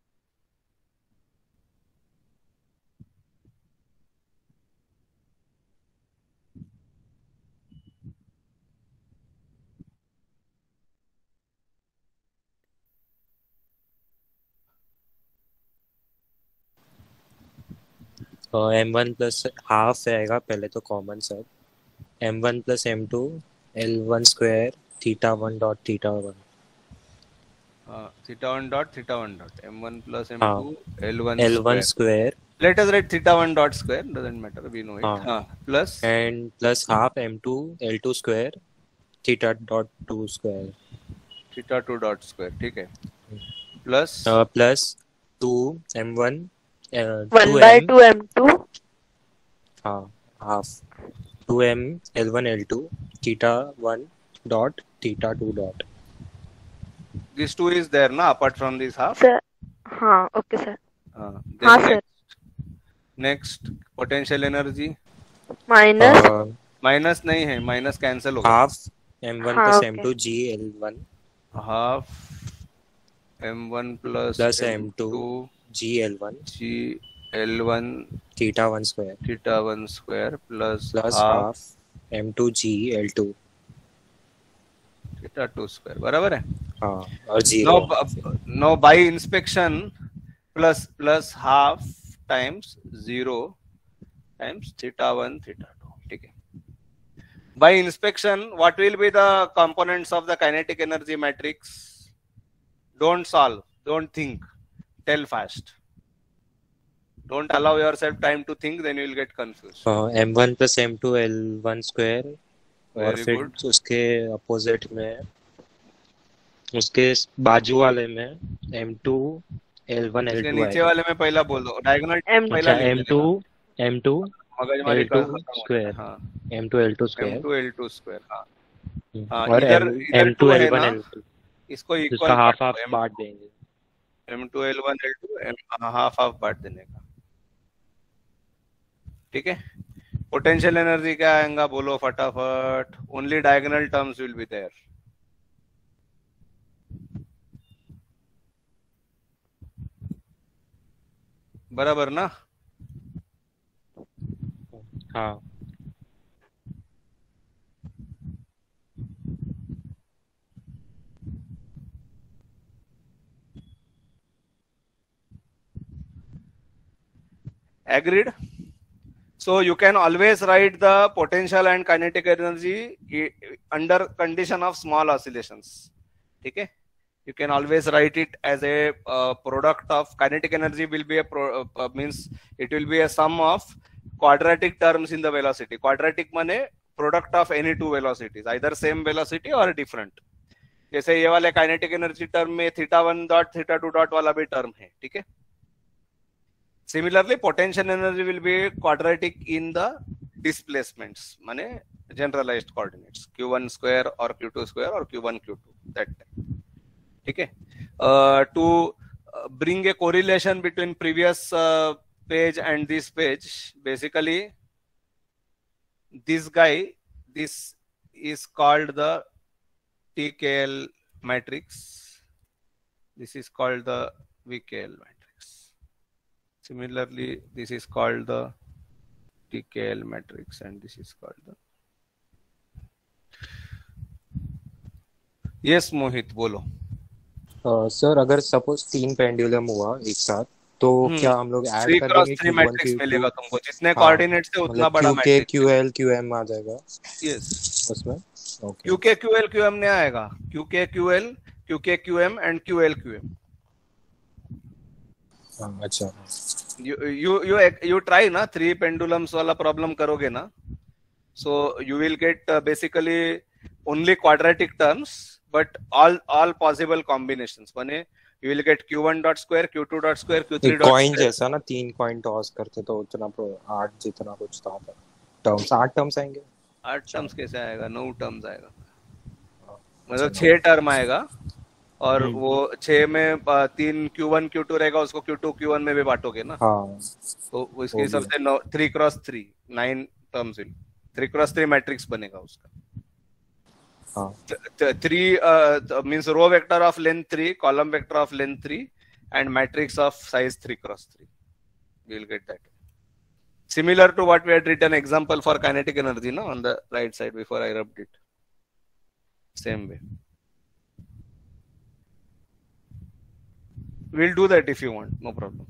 [SPEAKER 2] M one plus half आएगा पहले तो कॉमन सब, m one plus m two l one square theta one dot theta one.
[SPEAKER 1] Theta one dot theta one dot m one plus m
[SPEAKER 2] हाँ.
[SPEAKER 1] Two l one
[SPEAKER 2] l one square
[SPEAKER 1] let us write theta one dot square, doesn't matter, we know it.
[SPEAKER 2] हाँ.
[SPEAKER 1] हां, plus
[SPEAKER 2] and plus half m two l two square theta dot two square.
[SPEAKER 1] Theta two dot square. ठीक है, plus
[SPEAKER 2] plus to m one
[SPEAKER 5] one by two m two
[SPEAKER 2] हाँ half two m l one l two theta one dot theta two dot
[SPEAKER 1] This two is there na apart from this half.
[SPEAKER 5] Sir हाँ okay sir
[SPEAKER 1] Uh,
[SPEAKER 5] हाँ
[SPEAKER 1] then
[SPEAKER 5] सर
[SPEAKER 1] next, next potential energy
[SPEAKER 5] minus
[SPEAKER 1] minus नहीं है, minus cancel होगा.
[SPEAKER 2] Half m one
[SPEAKER 5] हाँ,
[SPEAKER 2] plus
[SPEAKER 5] okay.
[SPEAKER 2] M two g l one
[SPEAKER 1] Half m one plus
[SPEAKER 2] plus
[SPEAKER 1] m
[SPEAKER 2] m two
[SPEAKER 1] two
[SPEAKER 2] जी l one
[SPEAKER 1] g l one
[SPEAKER 2] theta one square
[SPEAKER 1] theta one square plus
[SPEAKER 2] plus
[SPEAKER 1] half
[SPEAKER 2] half m two g l two
[SPEAKER 1] theta two square. बराबर है.
[SPEAKER 2] हाँ और zero
[SPEAKER 1] Now, b- now by inspection plus plus half times zero times theta one theta two. ठीक है. By inspection, what will be the components of the kinetic energy matrix? Don't solve. Don't think. Tell fast. Don't allow yourself time to think. Then you will get confused.
[SPEAKER 2] M one plus m two l one square और
[SPEAKER 1] Very
[SPEAKER 2] फिर
[SPEAKER 1] good.
[SPEAKER 2] उसके opposite में उसके बाजू वाले में m two l one l
[SPEAKER 1] इसके
[SPEAKER 2] two
[SPEAKER 1] नीचे वाले में पहला बोल दो. Diagonal
[SPEAKER 5] M
[SPEAKER 1] पहला
[SPEAKER 2] अच्छा
[SPEAKER 1] लिख
[SPEAKER 2] एम
[SPEAKER 1] लेना.
[SPEAKER 2] टू एम टू
[SPEAKER 1] मगजमारी
[SPEAKER 2] एल
[SPEAKER 1] का
[SPEAKER 2] टू
[SPEAKER 1] खत्म होता है.
[SPEAKER 2] स्क्वायर
[SPEAKER 1] हाँ.
[SPEAKER 2] M two l two
[SPEAKER 1] m
[SPEAKER 2] square
[SPEAKER 1] two l two square. हाँ. हाँ,
[SPEAKER 2] और
[SPEAKER 1] इधर
[SPEAKER 2] एम
[SPEAKER 1] इधर
[SPEAKER 2] एम टू
[SPEAKER 1] two
[SPEAKER 2] एल
[SPEAKER 1] है
[SPEAKER 2] वन
[SPEAKER 1] ना.
[SPEAKER 2] एल टू
[SPEAKER 1] इसको
[SPEAKER 2] इसका
[SPEAKER 1] इक्वल
[SPEAKER 2] हाफ
[SPEAKER 1] काट
[SPEAKER 2] हाफ
[SPEAKER 1] दो.
[SPEAKER 2] बांट देंगे
[SPEAKER 1] m two l one l two m half half बांट देने का. ठीक है. पोटेंशियल एनर्जी क्या आएगा बोलो फटाफट. Only diagonal terms will be there. बराबर ना.
[SPEAKER 2] हाँ
[SPEAKER 1] Agreed. So you can always write the potential and kinetic energy i- under condition of small oscillations. Okay. You can always write it as a uh, product of kinetic energy will be a pro, uh, uh, means it will be a sum of quadratic terms in the velocity. Quadratic माने product of any two velocities, either same velocity or different. जैसे ये वाले kinetic energy term में theta one dot theta two dot वाला भी term है. ठीक है. Similarly, potential energy will be quadratic in the displacements, माने generalized coordinates, q one square or q two square or q one q two that type. ठीक है. Uh, to uh, bring a correlation between previous uh, page and this page, basically this guy, this is called the T K L matrix. This is called the V K L matrix. Similarly, this is called the T K L matrix and this is called the. Yes, Mohit, बोलो.
[SPEAKER 2] Sir अगर suppose तीन pendulum हुआ एक साथ तो
[SPEAKER 1] हम्म.
[SPEAKER 2] क्या हम लोग ऐड
[SPEAKER 1] थ्री
[SPEAKER 2] कर
[SPEAKER 1] क्रॉस
[SPEAKER 2] देंगे
[SPEAKER 1] three
[SPEAKER 2] q one
[SPEAKER 1] matrix
[SPEAKER 2] q two
[SPEAKER 1] मिलेगा तुमको. जितने
[SPEAKER 2] हाँ
[SPEAKER 1] कोऑर्डिनेट्स है उतना
[SPEAKER 2] मतलब
[SPEAKER 1] बड़ा
[SPEAKER 2] क्यू के
[SPEAKER 1] matrix
[SPEAKER 2] q l q m आ जाएगा
[SPEAKER 1] यस.
[SPEAKER 2] उसमें ओके
[SPEAKER 1] क्यू के क्यू एल क्यू एम नहीं आएगा. क्यू के क्यू एल क्यू के q m and q l q m.
[SPEAKER 2] हाँ अच्छा
[SPEAKER 1] you you you you try ना थ्री पेंडुलम्स वाला प्रॉब्लम करोगे ना. so you will get uh, basically only quadratic terms but all all possible combinations. माने you will get q one dot square, q two dot square, q three
[SPEAKER 2] एक
[SPEAKER 1] dot
[SPEAKER 2] कॉइन
[SPEAKER 1] square.
[SPEAKER 2] जैसा ना तीन coin toss करते तो उतना pro- आठ जितना कुछ था टर्म्स आठ टर्म्स आएंगे
[SPEAKER 1] आठ टर्म्स कैसे आएगा. नौ टर्म्स आएगा.
[SPEAKER 2] हाँ,
[SPEAKER 1] मतलब
[SPEAKER 2] अच्छा,
[SPEAKER 1] छह टर्म आएगा और
[SPEAKER 2] हम्म,
[SPEAKER 1] वो छह में अ, तीन q one q two रहेगा. उसको q two q one में भी बांटोगे ना.
[SPEAKER 2] हाँ
[SPEAKER 1] तो वो इसके
[SPEAKER 2] वो
[SPEAKER 1] हिसाब
[SPEAKER 2] भी
[SPEAKER 1] से नौ three cross three nine terms will three cross three matrix बनेगा उसका.
[SPEAKER 2] हाँ
[SPEAKER 1] th- three uh, th- means row vector of length three, column vector of length three, and matrix of size three cross three. We will get that. Similar to what we had written example for kinetic energy, no, on the right side before I rubbed it. Same way. We'll do that if you want, no problem.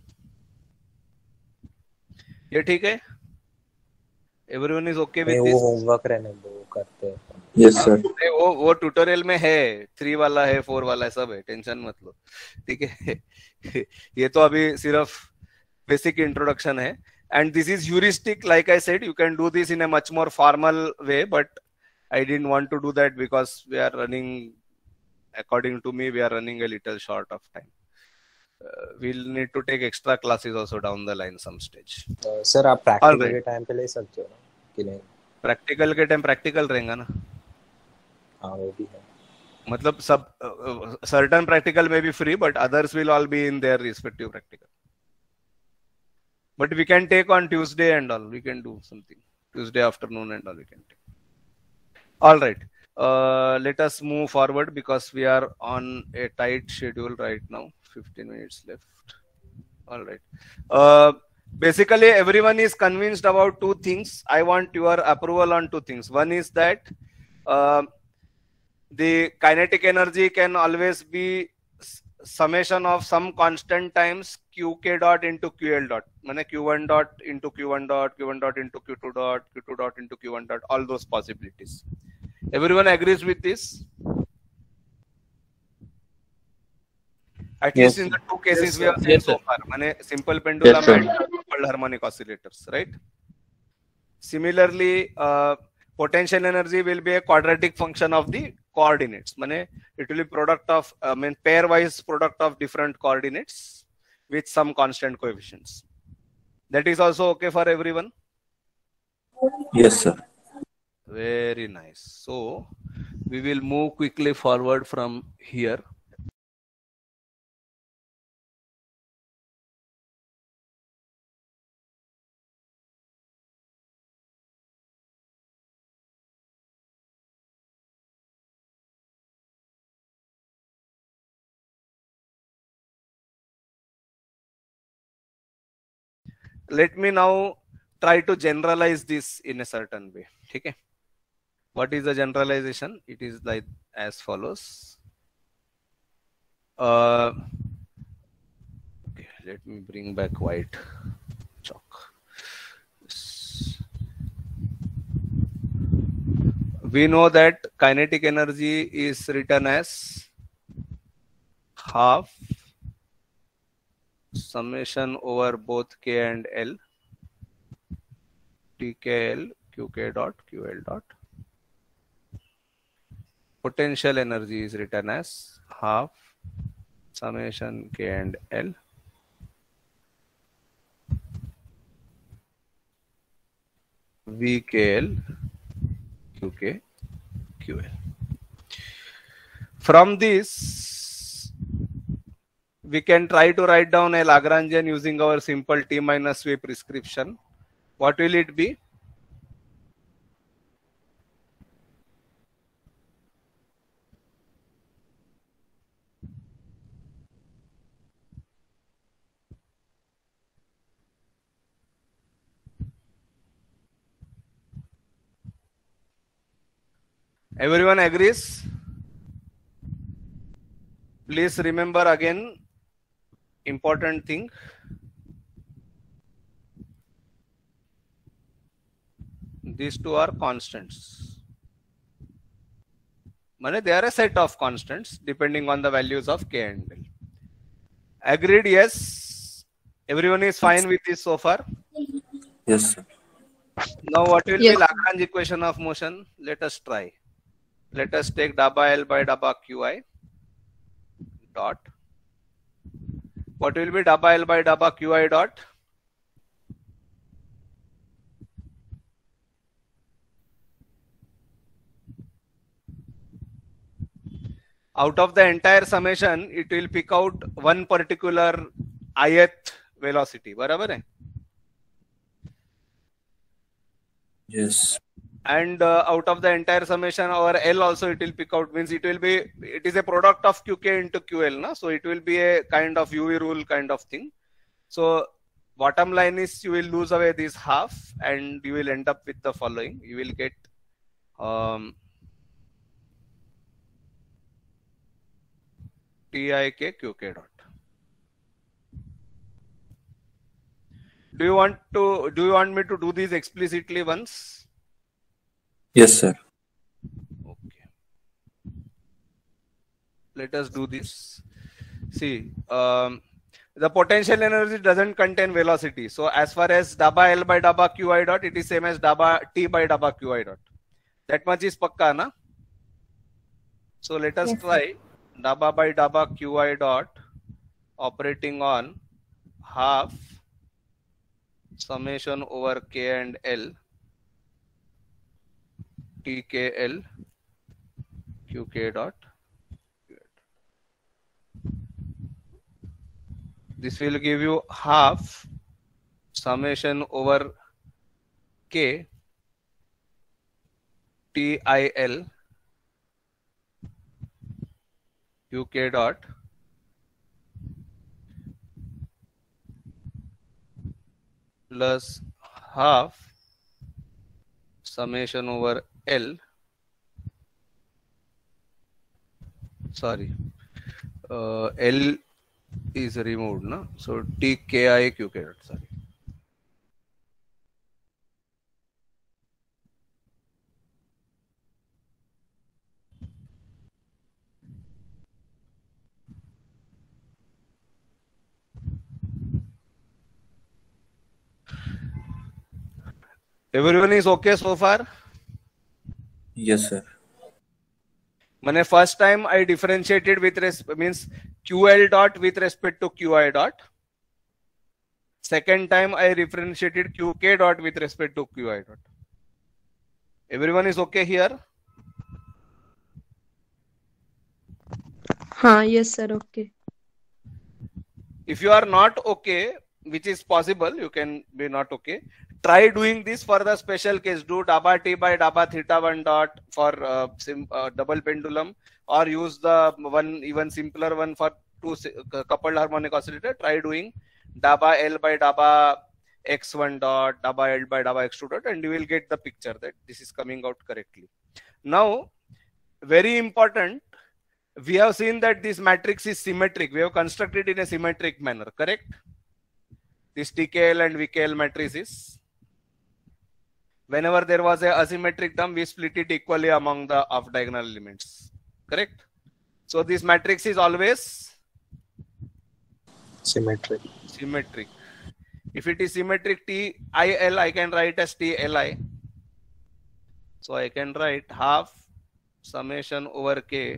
[SPEAKER 1] ये ठीक है? Everyone is okay with
[SPEAKER 2] नहीं वो
[SPEAKER 1] this?
[SPEAKER 2] Homework रहने दो वो करते हैं
[SPEAKER 3] Yes, sir.
[SPEAKER 1] नहीं, वो वो ट्यूटोरियल में है. थ्री वाला है, फोर वाला है, सब है. टेंशन मत लो. ठीक है. ये तो अभी सिर्फ बेसिक इंट्रोडक्शन है. And this is heuristic. Like I said, you can do this in a much more formal way, but I didn't want to do that because we are running, according to me, we are running a little short of time. uh, we'll need to take extra classes also down the line some stage.
[SPEAKER 2] Sir आप
[SPEAKER 1] All
[SPEAKER 2] practical
[SPEAKER 1] right.
[SPEAKER 2] के time पे ले सकते हो ना कि नहीं?
[SPEAKER 1] Practical के टाइम प्रैक्टिकल रहेगा ना,
[SPEAKER 2] हाँ वो भी है.
[SPEAKER 1] मतलब सब सर्टन प्रैक्टिकल में भी free, but others will all be in their respective practical. But we can take on Tuesday and all. We can do something Tuesday afternoon and all. We can take. All right. Uh, let us move forward because we are on a tight schedule right now. fifteen minutes left. All right. Uh, basically, everyone is convinced about two things. I want your approval on two things. One is that uh, the kinetic energy can always be summation of some constant times qk dot into ql dot, माने q one dot into q one dot, q one dot into q two dot, q two dot into q one dot, all those possibilities. Everyone agrees with this? At
[SPEAKER 3] Yes.
[SPEAKER 1] least in the two cases
[SPEAKER 7] Yes,
[SPEAKER 1] we have
[SPEAKER 7] sir.
[SPEAKER 1] seen
[SPEAKER 4] Yes,
[SPEAKER 1] so
[SPEAKER 4] sir.
[SPEAKER 1] far, माने simple pendulum
[SPEAKER 3] Yes, sir.
[SPEAKER 1] and coupled harmonic oscillators, right? Similarly, uh, potential energy will be a quadratic function of the coordinates. माने it will be product of, I mean, pairwise product of different coordinates with some constant coefficients. That is also okay for everyone?
[SPEAKER 3] Yes, sir.
[SPEAKER 1] Very nice. So we will move quickly forward from here. Let me now try to generalize this in a certain way. Okay. What is the generalization? It is like as follows. Uh, okay, let me bring back white chalk. We know that kinetic energy is written as half summation over both k and l, tkl, qk dot, ql dot. Potential energy is written as half summation k and l, vkl, qk, ql. From this, we can try to write down a Lagrangian using our simple T minus V prescription. What will it be? Everyone agrees? Please remember again, important thing. These two are constants. Mane, they are a set of constants depending on the values of k and l. Agreed? Yes. Everyone is fine with this so far?
[SPEAKER 3] Yes, sir.
[SPEAKER 1] Now what will
[SPEAKER 5] Yes.
[SPEAKER 1] be Lagrange equation of motion? Let us try. Let us take dabba L by dabba Qi dot. What will be dabba L by dabba Qi dot? Out of the entire summation, it will pick out one particular ith velocity. बराबर है?
[SPEAKER 3] Yes.
[SPEAKER 1] And uh, out of the entire summation over L also it will pick out, means it will be, it is a product of Qk into Ql, na? So it will be a kind of U V rule kind of thing. So bottom line is you will lose away this half and you will end up with the following. You will get um, Tik Qk dot. Do you want to, do you want me to do this explicitly once?
[SPEAKER 3] Yes, sir.
[SPEAKER 1] Okay. Let us do this. See, um, the potential energy doesn't contain velocity. So as far as dabba L by dabba Qi dot, it is same as dabba T by dabba Qi dot. That much is pakka, na? So let us
[SPEAKER 8] Yes,
[SPEAKER 1] try dabba by dabba Qi dot operating on half summation over K and L T K L Q K dot. This will give you half summation over K T I L Q K dot plus half summation over L, sorry, uh, L is removed, no? So T K I Q K dot, sorry. Everyone is okay so far?
[SPEAKER 3] Yes, sir.
[SPEAKER 1] Mane first time I differentiated with res means Q L dot with respect to Q I dot. Second time I differentiated Q K dot with respect to Q I dot. Everyone is okay here?
[SPEAKER 5] हाँ yes sir, okay.
[SPEAKER 1] If you are not okay, which is possible, you can be not okay. Try doing this for the special case. Do dabba t by dabba theta one dot for uh, sim, uh, double pendulum, or use the one even simpler one for two coupled harmonic oscillator. Try doing dabba L by dabba x one dot, dabba L by dabba x two dot, and you will get the picture that this is coming out correctly. Now, very important, we have seen that this matrix is symmetric. We have constructed in a symmetric manner, correct? This T K L and V K L matrices. Whenever there was a asymmetric term, we split it equally among the off diagonal elements, correct? So this matrix is always
[SPEAKER 2] Symmetric.
[SPEAKER 1] Symmetric. If it is symmetric T I L, I can write as T L I. So I can write half summation over K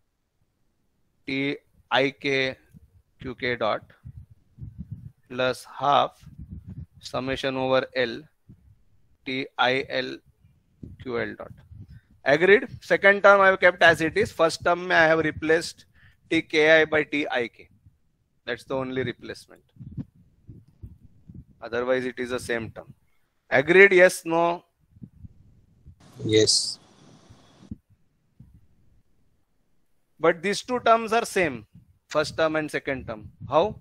[SPEAKER 1] T I K Q K dot plus half summation over L T I L Q L dot. Agreed? Second term I have kept as it is. First term I have replaced T K I by T I K. That's the only replacement. Otherwise it is the same term. Agreed? Yes, no?
[SPEAKER 2] Yes.
[SPEAKER 1] But these two terms are same. First term and second term. How?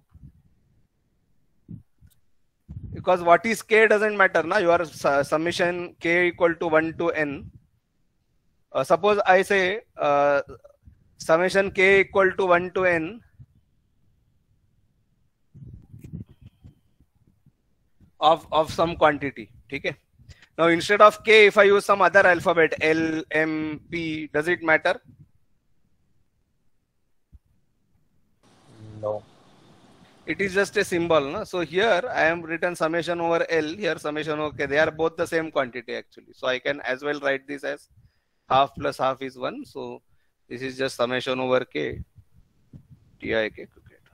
[SPEAKER 1] Because what is K doesn't matter. Na? Your summation K equal to one to N. Uh, suppose I say uh, summation K equal to one to N of, of some quantity. Okay? Now instead of K, if I use some other alphabet, L, M, P, does it matter?
[SPEAKER 2] No.
[SPEAKER 1] It is just a symbol. No? So here I am written summation over L, here summation over K. They are both the same quantity actually. So I can as well write this as half plus half is one. So this is just summation over K, T I K.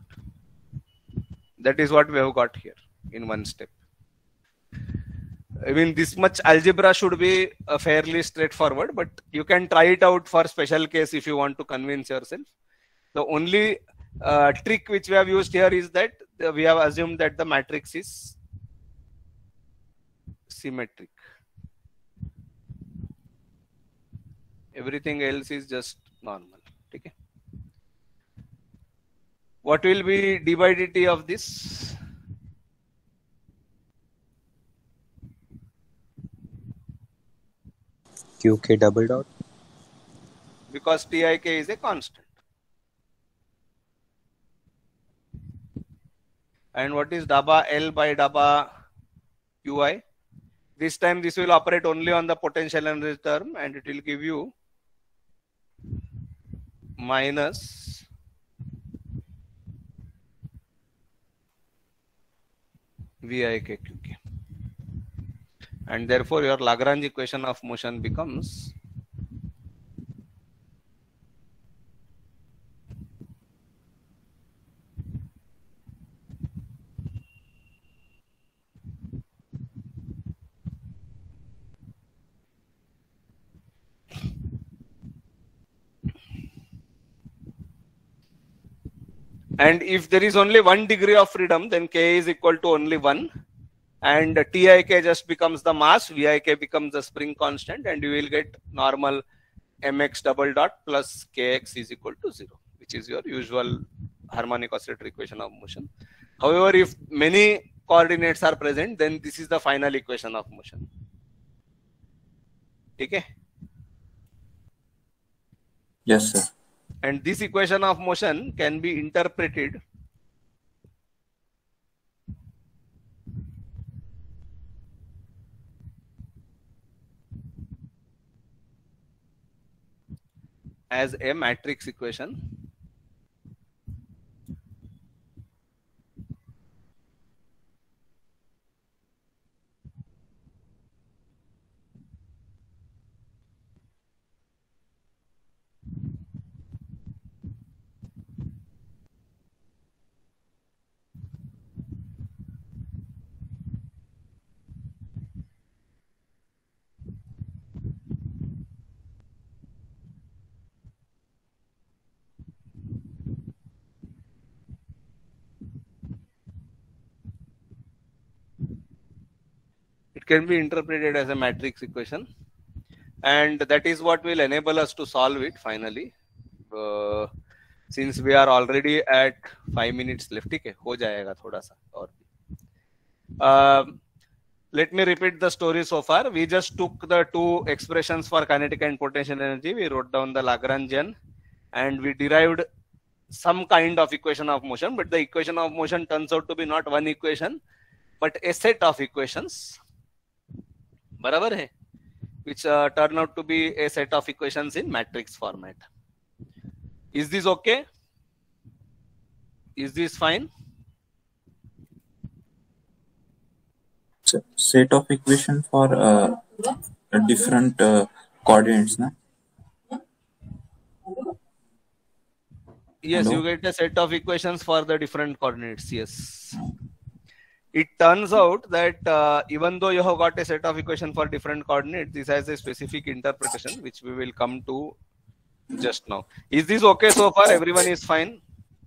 [SPEAKER 1] That is what we have got here in one step. I mean, this much algebra should be uh, fairly straightforward, but you can try it out for special case if you want to convince yourself. The only uh, trick which we have used here is that uh, we have assumed that the matrix is symmetric. Everything else is just normal. Okay. What will be d by dt of this?
[SPEAKER 2] Q K double dot.
[SPEAKER 1] Because T I K is a constant. And what is dabba L by dabba Q I? This time this will operate only on the potential energy term, and it will give you minus V I K Q K. And therefore your Lagrange equation of motion becomes And if there is only one degree of freedom, then K is equal to only one. And T I K just becomes the mass, V I K becomes the spring constant, and you will get normal mx double dot plus kx is equal to zero, which is your usual harmonic oscillator equation of motion. However, if many coordinates are present, then this is the final equation of motion. Okay?
[SPEAKER 3] Yes, sir.
[SPEAKER 1] And this equation of motion can be interpreted as a matrix equation. It can be interpreted as a matrix equation, and that is what will enable us to solve it finally. Uh, since we are already at five minutes left, ठीक है, हो जाएगा थोड़ा सा और भी. Uh, let me repeat the story so far. We just took the two expressions for kinetic and potential energy. We wrote down the Lagrangian, and we derived some kind of equation of motion. But the equation of motion turns out to be not one equation, but a set of equations. बराबर है, which uh, turn out to be a set of equations in matrix format. Is this okay? Is this fine?
[SPEAKER 3] So, set of equation for uh, different uh, coordinates, na?
[SPEAKER 1] Yes,
[SPEAKER 3] Hello?
[SPEAKER 1] you get a set of equations for the different coordinates. Yes. It turns out that uh, even though you have got a set of equation for different coordinates, this has a specific interpretation, which we will come to just now. Is this okay so far? Everyone is fine?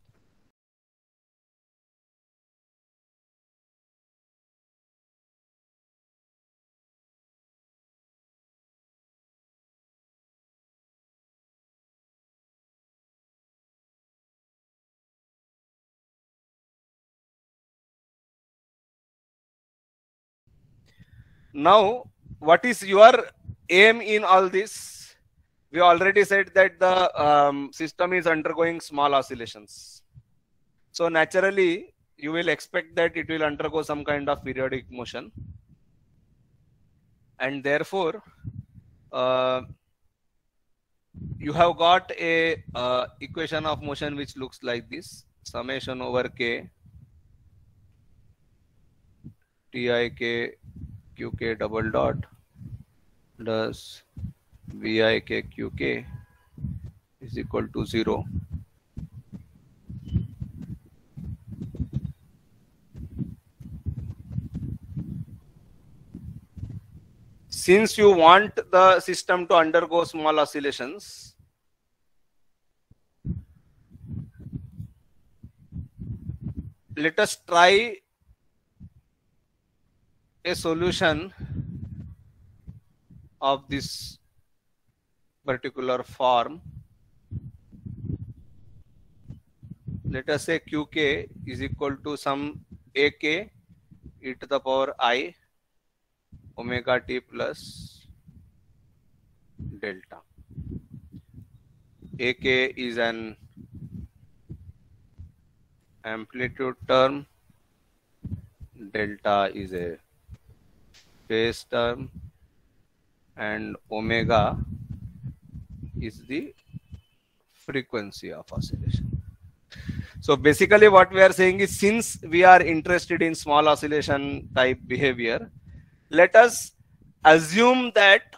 [SPEAKER 1] Now, what is your aim in all this? We already said that the um, system is undergoing small oscillations. So naturally, you will expect that it will undergo some kind of periodic motion. And therefore, uh, you have got a uh, equation of motion which looks like this: summation over k tik qk double dot plus vik qk is equal to zero. Since you want the system to undergo small oscillations, let us try a solution of this particular form. Let us say qk is equal to some ak e to the power I omega t plus delta. Ak is an amplitude term, delta is a phase term, and omega is the frequency of oscillation. So basically what we are saying is, since we are interested in small oscillation type behavior, let us assume that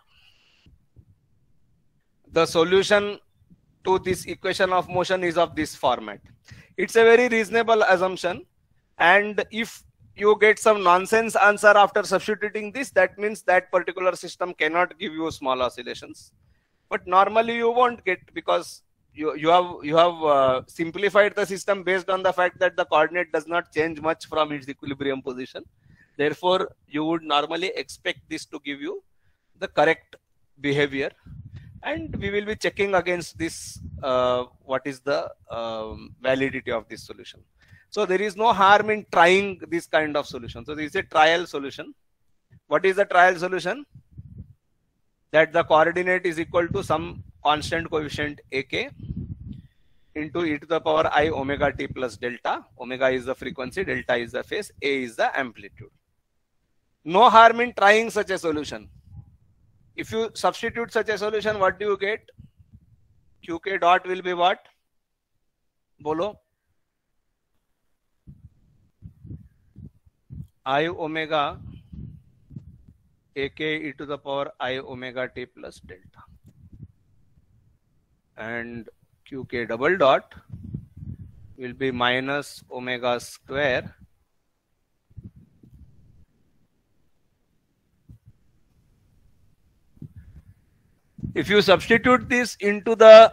[SPEAKER 1] the solution to this equation of motion is of this format. It's a very reasonable assumption, and if you get some nonsense answer after substituting this, that means that particular system cannot give you small oscillations. But normally you won't get, because you you have you have uh, simplified the system based on the fact that the coordinate does not change much from its equilibrium position. Therefore, you would normally expect this to give you the correct behavior, and we will be checking against this uh, what is the um, validity of this solution. So there is no harm in trying this kind of solution. So this is a trial solution. What is the trial solution? That the coordinate is equal to some constant coefficient ak into e to the power I omega t plus delta. Omega is the frequency, delta is the phase, a is the amplitude. No harm in trying such a solution. If you substitute such a solution, what do you get? Qk dot will be what? Bolo. I omega ak e to the power I omega t plus delta. And Qk double dot will be minus omega square if you substitute this into the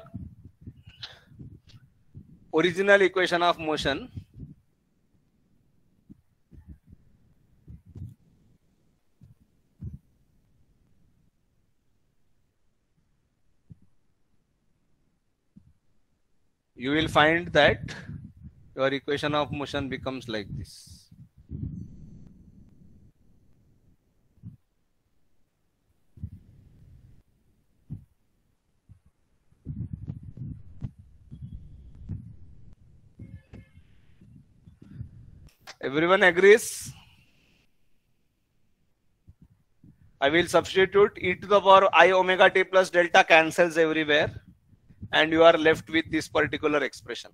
[SPEAKER 1] original equation of motion, you will find that your equation of motion becomes like this. Everyone agrees? I will substitute e to the power I omega t plus delta cancels everywhere, and you are left with this particular expression.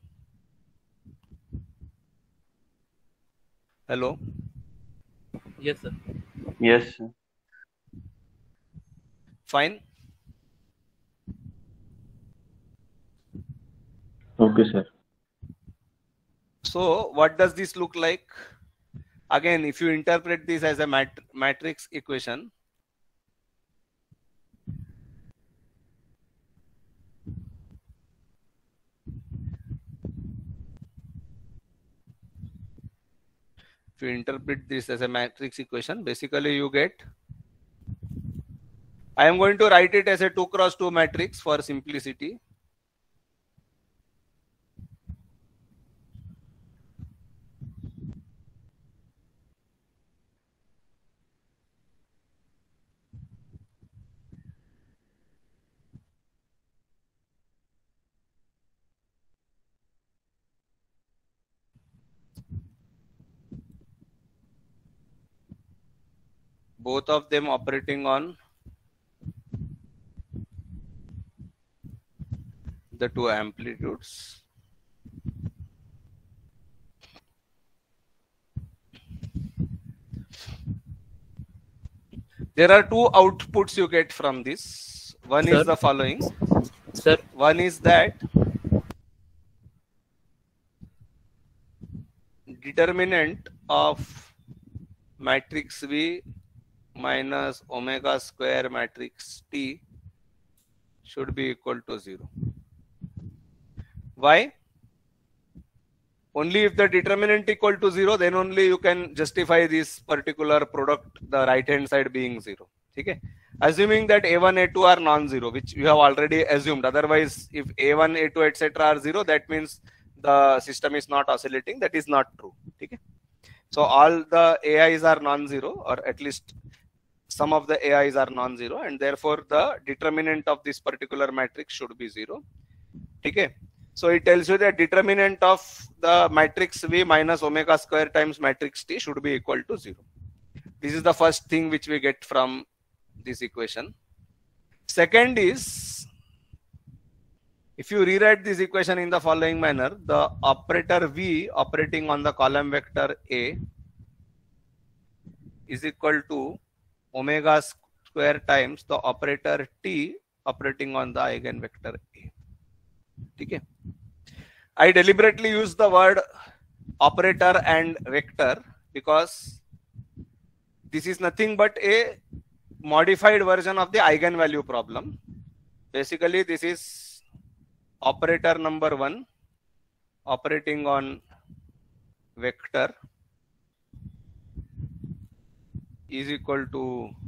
[SPEAKER 1] Hello?
[SPEAKER 4] Yes, sir.
[SPEAKER 9] Yes, sir.
[SPEAKER 1] Fine?
[SPEAKER 9] Okay, sir.
[SPEAKER 1] So what does this look like? Again, if you interpret this as a mat matrix equation, if you interpret this as a matrix equation, basically you get, I am going to write it as a two cross two matrix for simplicity. Both of them operating on the two amplitudes. There are two outputs you get from this. One
[SPEAKER 4] Sir?
[SPEAKER 1] is the following.
[SPEAKER 4] Sir,
[SPEAKER 1] One is that determinant of matrix V minus omega square matrix T should be equal to zero. Why? Only if the determinant equal to zero, then only you can justify this particular product, the right hand side being zero. Okay? Assuming that A one, A two are non-zero, which you have already assumed. Otherwise, if A one, A two, et cetera are zero, that means the system is not oscillating. That is not true. Okay? So all the A Is are non-zero, or at least some of the A Is are non-zero, and therefore the determinant of this particular matrix should be zero. Okay? So it tells you that determinant of the matrix V minus omega square times matrix T should be equal to zero. This is the first thing which we get from this equation. Second is, if you rewrite this equation in the following manner, the operator V operating on the column vector A is equal to omega square times the operator T operating on the eigenvector A. Okay. I deliberately use the word operator and vector because this is nothing but a modified version of the eigenvalue problem. Basically, this is operator number one operating on vector is equal to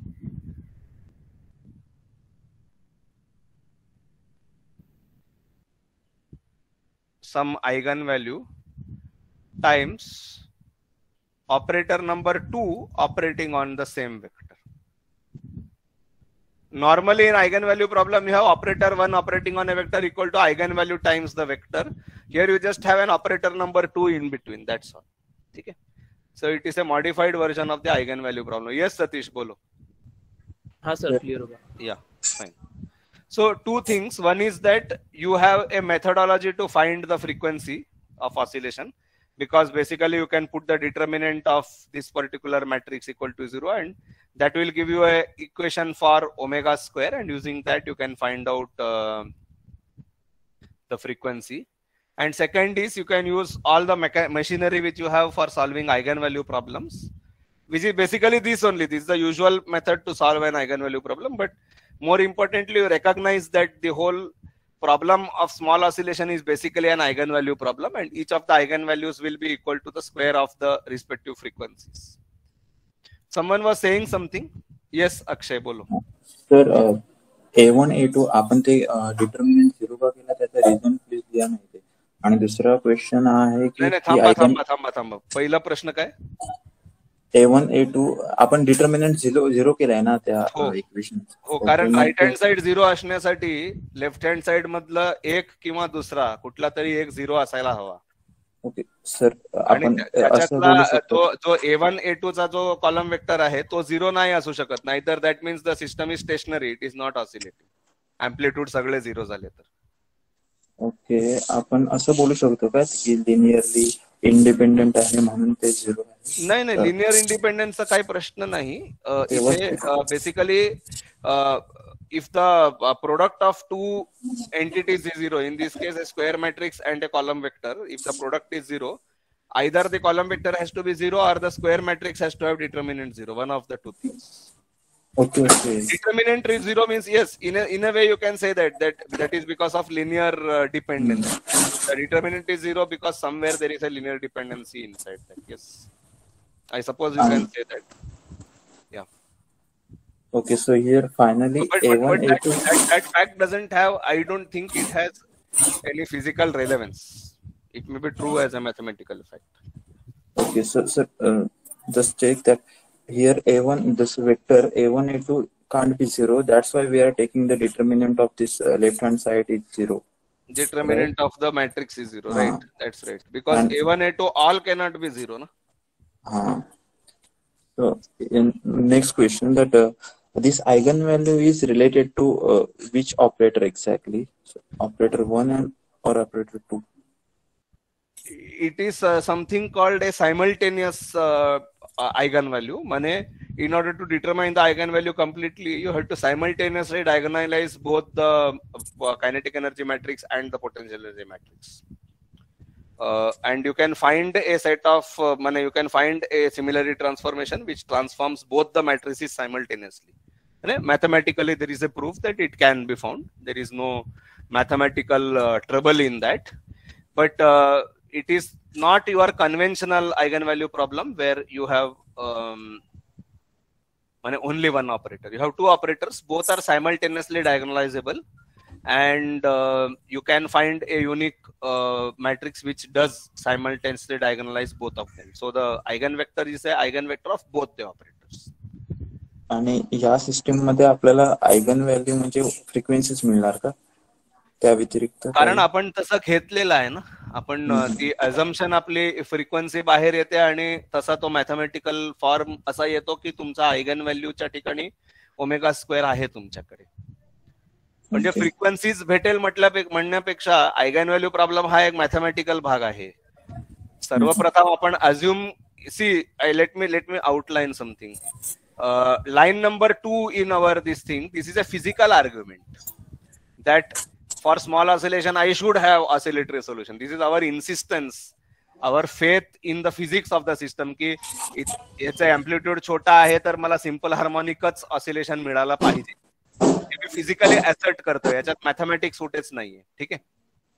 [SPEAKER 1] some eigenvalue times operator number two operating on the same vector. Normally in eigenvalue problem, you have operator one operating on a vector equal to eigenvalue times the vector. Here you just have an operator number two in between. That's all. Okay. So it is a modified version of the eigenvalue problem. Yes, Satish, bolo.
[SPEAKER 4] हाँ sir clear होगा.
[SPEAKER 1] Yeah, fine. So two things. One is that you have a methodology to find the frequency of oscillation, because basically you can put the determinant of this particular matrix equal to zero, and that will give you a equation for omega square, and using that you can find out uh, the frequency. And second is you can use all the machinery which you have for solving eigenvalue problems, which is basically this only. This is the usual method to solve an eigenvalue problem, but more importantly, you recognize that the whole problem of small oscillation is basically an eigenvalue problem, and each of the eigenvalues will be equal to the square of the respective frequencies. Someone was saying something. Yes, Akshay, bolo.
[SPEAKER 3] Sir, uh, A one, A two आपण ते determinant zero का केला त्याचा reason please द्या नाही ते. आणि दुसरा क्वेश्चन आहे की
[SPEAKER 1] थांबा थांबा थांबा थांबा पहिला प्रश्न काय?
[SPEAKER 3] A one, A two आपण डिटर्मिनंट झिरो झिरो केलाय ना त्या इक्वेशन.
[SPEAKER 1] हो, कारण राईट हँड साइड झिरो असण्यासाठी लेफ्ट हँड साइड मधलं एक किंवा दुसरा कुठला तरी एक झिरो असायला हवा.
[SPEAKER 3] ओके सर,
[SPEAKER 1] आपण तो जो ए वन ए टू चा जो कॉलम वेक्टर आहे तो झिरो नाही असू शकत. नाहीतर that means the system is stationary, it is not oscillating. Amplitude सगळे झिरो झाले तर.
[SPEAKER 3] ओके, आपण असं बोलू शकतो का की लिनियरली इंडिपेंडेंट आहे म्हणून ते झिरो आहे?
[SPEAKER 1] नाही नाही, लिनियर इंडिपेंडन्सचा काही प्रश्न नाही. इथे basically if the uh, product of two entities is zero, in this case a square matrix and a column vector, if the product is zero, either the column vector has to be zero or the square matrix has to have determinant zero, one of the two things.
[SPEAKER 3] Okay, okay.
[SPEAKER 1] Determinant is zero means yes, in a, in a way you can say that that that is because of linear uh, dependence. The determinant is zero because somewhere there is a linear dependency inside that. Yes, I suppose you um, can say that. Yeah.
[SPEAKER 3] Okay, so here finally
[SPEAKER 1] but,
[SPEAKER 3] A one,
[SPEAKER 1] but, but
[SPEAKER 3] A two.
[SPEAKER 1] That, that, that fact doesn't have, I don't think it has any physical relevance. It may be true as a mathematical fact.
[SPEAKER 3] Okay, so, so uh, just check that here A one, this vector A one, A two can't be zero. That's why we are taking the determinant of this uh, left hand side is zero.
[SPEAKER 1] Determinant right? of the matrix is zero, uh, right? That's right. Because and, A one, A two all cannot be zero, no?
[SPEAKER 3] Uh, so in next question that uh, this eigenvalue is related to uh, which operator exactly? So operator one and or operator two?
[SPEAKER 1] It is uh, something called a simultaneous uh, uh, eigenvalue. Mane, in order to determine the eigenvalue completely, you have to simultaneously diagonalize both the uh, kinetic energy matrix and the potential energy matrix. Uh, and you can find a set of, uh, mane, you can find a similarity transformation which transforms both the matrices simultaneously. Mathematically, there is a proof that it can be found. There is no mathematical uh, trouble in that. But uh, it is not your conventional eigenvalue problem where you have um, only one operator. You have two operators. Both are simultaneously diagonalizable. And uh, you can find a unique uh, matrix which does simultaneously diagonalize both of them. So the eigenvector is a eigenvector of both the operators.
[SPEAKER 3] आणि या system मध्ये आपल्याला eigen value म्हणजे frequencies मिळणार का त्या व्यतिरिक्त?
[SPEAKER 1] कारण आपण तसं घेतलेलं आहे ना, आपण ती अझम्पशन आपली फ्रिक्वेन्सी बाहेर येते आणि तसा तो मॅथमॅटिकल फॉर्म असा येतो की तुमचा आयगन व्हॅल्यूच्या ठिकाणी ओमेगा स्क्वेअर आहे तुमच्याकडे. म्हणजे फ्रिक्वेन्सीज भेटेल म्हटल्या म्हणण्यापेक्षा आयगन व्हॅल्यू प्रॉब्लेम हा एक मॅथमॅटिकल भाग आहे. सर्वप्रथम आपण assume see let me let me outline something. Uh, line number two in our this thing, this is a physical argument that for small oscillation I should have oscillatory solution. This is our insistence, our faith in the physics of the system की याचा amplitude छोटा आहे तर मला simple हार्मोनिकच oscillation मिळाला पाहिजे. मी physically assert करतो, याच्यात मॅथमॅटिक्स कुठेच नाहीये. ठीक आहे.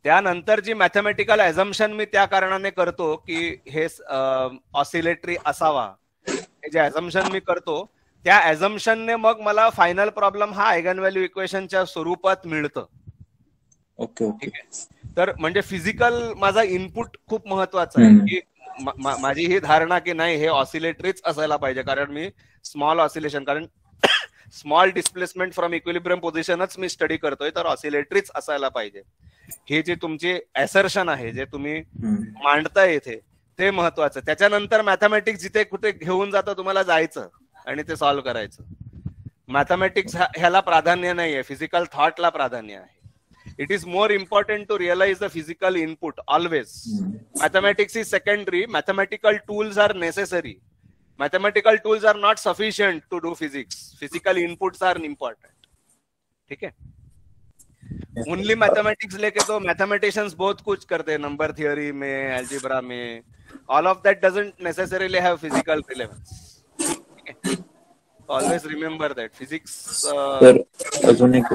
[SPEAKER 1] त्यानंतर जी मॅथमॅटिकल ॲझम्पशन मी त्या कारणाने करतो की हे ऑसिलेटरी असावा, हे जे ॲझम्पशन मी करतो त्या ॲझम्पशनने मग मला फायनल प्रॉब्लेम हा आयगन व्हॅल्यू इक्वेशनच्या स्वरूपात मिळतं.
[SPEAKER 3] Okay okay.
[SPEAKER 1] तर म्हणजे फिजिकल माझा इनपुट खूप महत्वाचा आहे की माझी ही धारणा की नाही हे ऑसिलेटरीच असायला पाहिजे, कारण मी स्मॉल ऑसिलेशन, कारण स्मॉल डिस्प्लेसमेंट फ्रॉम इक्विलिब्रियम पोझिशनच मी स्टडी करतोय, तर ऑसिलेटरीच असायला पाहिजे. हे जे तुमचे असर्शन आहे, जे तुम्ही मांडताय इथे, ते महत्वाचं. त्याच्यानंतर मॅथमॅटिक्स जिथे कुठे घेऊन जातं तुम्हाला जायचं आणि ते सॉल्व्ह करायचं. मॅथमॅटिक्स ह्याला प्राधान्य नाहीये, फिजिकल थॉटला प्राधान्य आहे. It is more important to realize the physical input always. Mathematics is secondary. Mathematical tools are necessary. Mathematical tools are not sufficient to do physics. Physical inputs are important. ठीक है? Only mathematics लेके तो mathematicians बहुत कुछ करते हैं, number theory में, algebra में. All of that doesn't necessarily have physical relevance. ठीक है? Always remember that physics.
[SPEAKER 3] तर अजून एक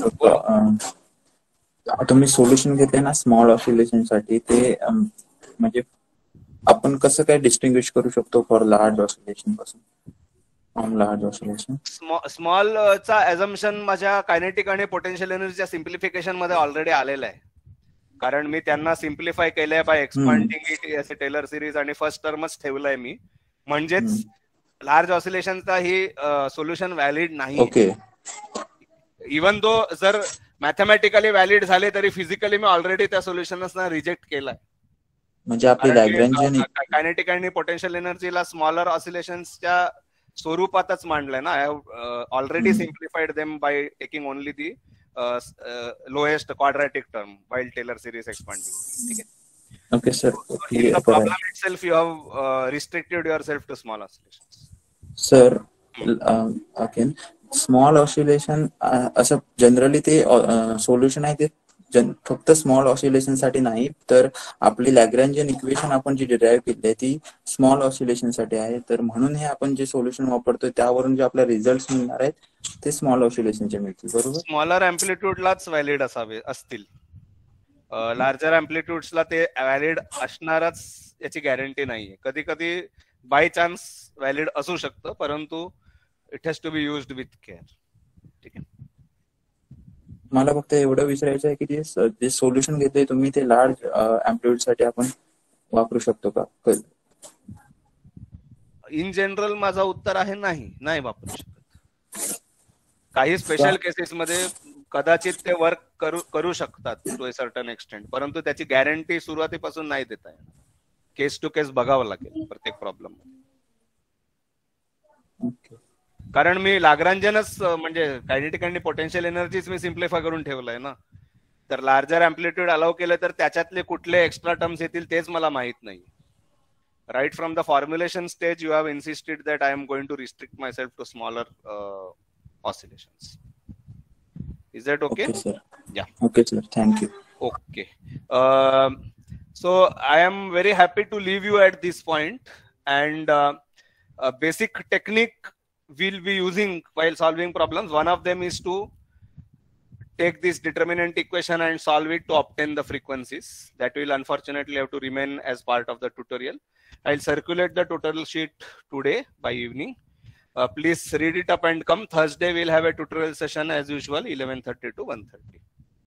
[SPEAKER 3] तुम्ही सोल्युशन घेते ना स्मॉल ऑसिलेशन साठी, ते म्हणजे आपण कसं काय डिस्टिंग्विश करू शकतो फॉर लार्ज ऑसिलेशन पासून लार्ज ऑसिलेशन?
[SPEAKER 1] स्मॉल चा ॲझम्पशन माझ्या कायनेटिक आणि पोटेन्शियल एनर्जीच्या सिम्प्लिफिकेशन मध्ये ऑलरेडी आलेला आहे, कारण मी त्यांना सिम्प्लिफाय केलंय बाय एक्सपांडिंग इट असे टेलर सिरीज आणि फर्स्ट टर्मच ठेवलंय मी. म्हणजेच लार्ज ऑसिलेशनचा ही सोल्युशन व्हॅलिड नाही.
[SPEAKER 3] ओके.
[SPEAKER 1] इवन दो जर मॅथमॅटिकली व्हॅलिड झाले तरी फिजिकली मी ऑलरेडी त्या सोल्युशनना रिजेक्ट केलाय.
[SPEAKER 3] म्हणजे आपली लॅग्रेंजियन
[SPEAKER 1] कायनेटिक आणि पोटेन्शियल एनर्जीला स्मॉलर ऑसिलेशन्सच्या स्वरूपातच मांडलंय ना. I have already simplified them by taking only the lowest quadratic term while Taylor series expanding. ठीक आहे.
[SPEAKER 3] Okay sir.
[SPEAKER 1] The problem itself you have restricted yourself to small oscillations.
[SPEAKER 3] Sir again small oscillation असं generally ते solution आहे ते फक्त small oscillation साठी नाही, तर आपली लॅग्रेंजियन इक्वेशन आपण जी डिराईव्ह केली आहे ती स्मॉल ऑसिलेशन साठी आहे. तर म्हणून हे आपण जे सोल्युशन वापरतोय त्यावरून जे आपले रिझल्ट मिळणार आहेत ते स्मॉल ऑसिलेशनचे मिळतील. बरोबर.
[SPEAKER 1] स्मॉलर अँप्लिट्यूडलाच व्हॅलिड असावे असतील, लार्जर अँप्लिट्यूड्सला ते व्हॅलिड असणारच याची गॅरंटी नाहीये. कधी कधी बाय चान्स व्हॅलिड असू शकतं, परंतु it has to be used with care. ठीक आहे.
[SPEAKER 3] मला फक्त एवढं विचारायचं आहे की जे सोल्युशन घेतोय तुम्ही ते लार्ज अँप्लिट्यूड साठी आपण वापरू शकतो का?
[SPEAKER 1] इन जनरल माझं उत्तर आहे नाही, नाही वापरू शकत. काही स्पेशल केसेस मध्ये कदाचित ते वर्क करू करू शकतात टू ए सर्टन एक्सटेंट, परंतु त्याची गॅरंटी सुरुवातीपासून नाही देता येणार. केस टू केस बघावं लागेल प्रत्येक प्रॉब्लेम मध्ये. कारण मी लाग्रांजनच म्हणजे कायनेटिक आणि पोटेन्शियल एनर्जीच मी सिम्प्लिफाय करून ठेवलंय ना. तर लार्जर अँप्लिट्यूड अलाउ केलं तर त्याच्यातले कुठले एक्स्ट्रा टर्म्स येतील तेच मला माहित नाही. Right from the formulation stage you have insisted that I am going to restrict myself to smaller oscillations. Is that okay?
[SPEAKER 3] Yeah. Okay sir, thank you.
[SPEAKER 1] Okay. So I am very happy to leave you at this point, and basic technique we'll be using while solving problems. One of them is to take this determinant equation and solve it to obtain the frequencies. That will unfortunately have to remain as part of the tutorial. I'll circulate the tutorial sheet today by evening. Uh, please read it up and come. Thursday we'll have a tutorial session as usual, eleven thirty to one thirty.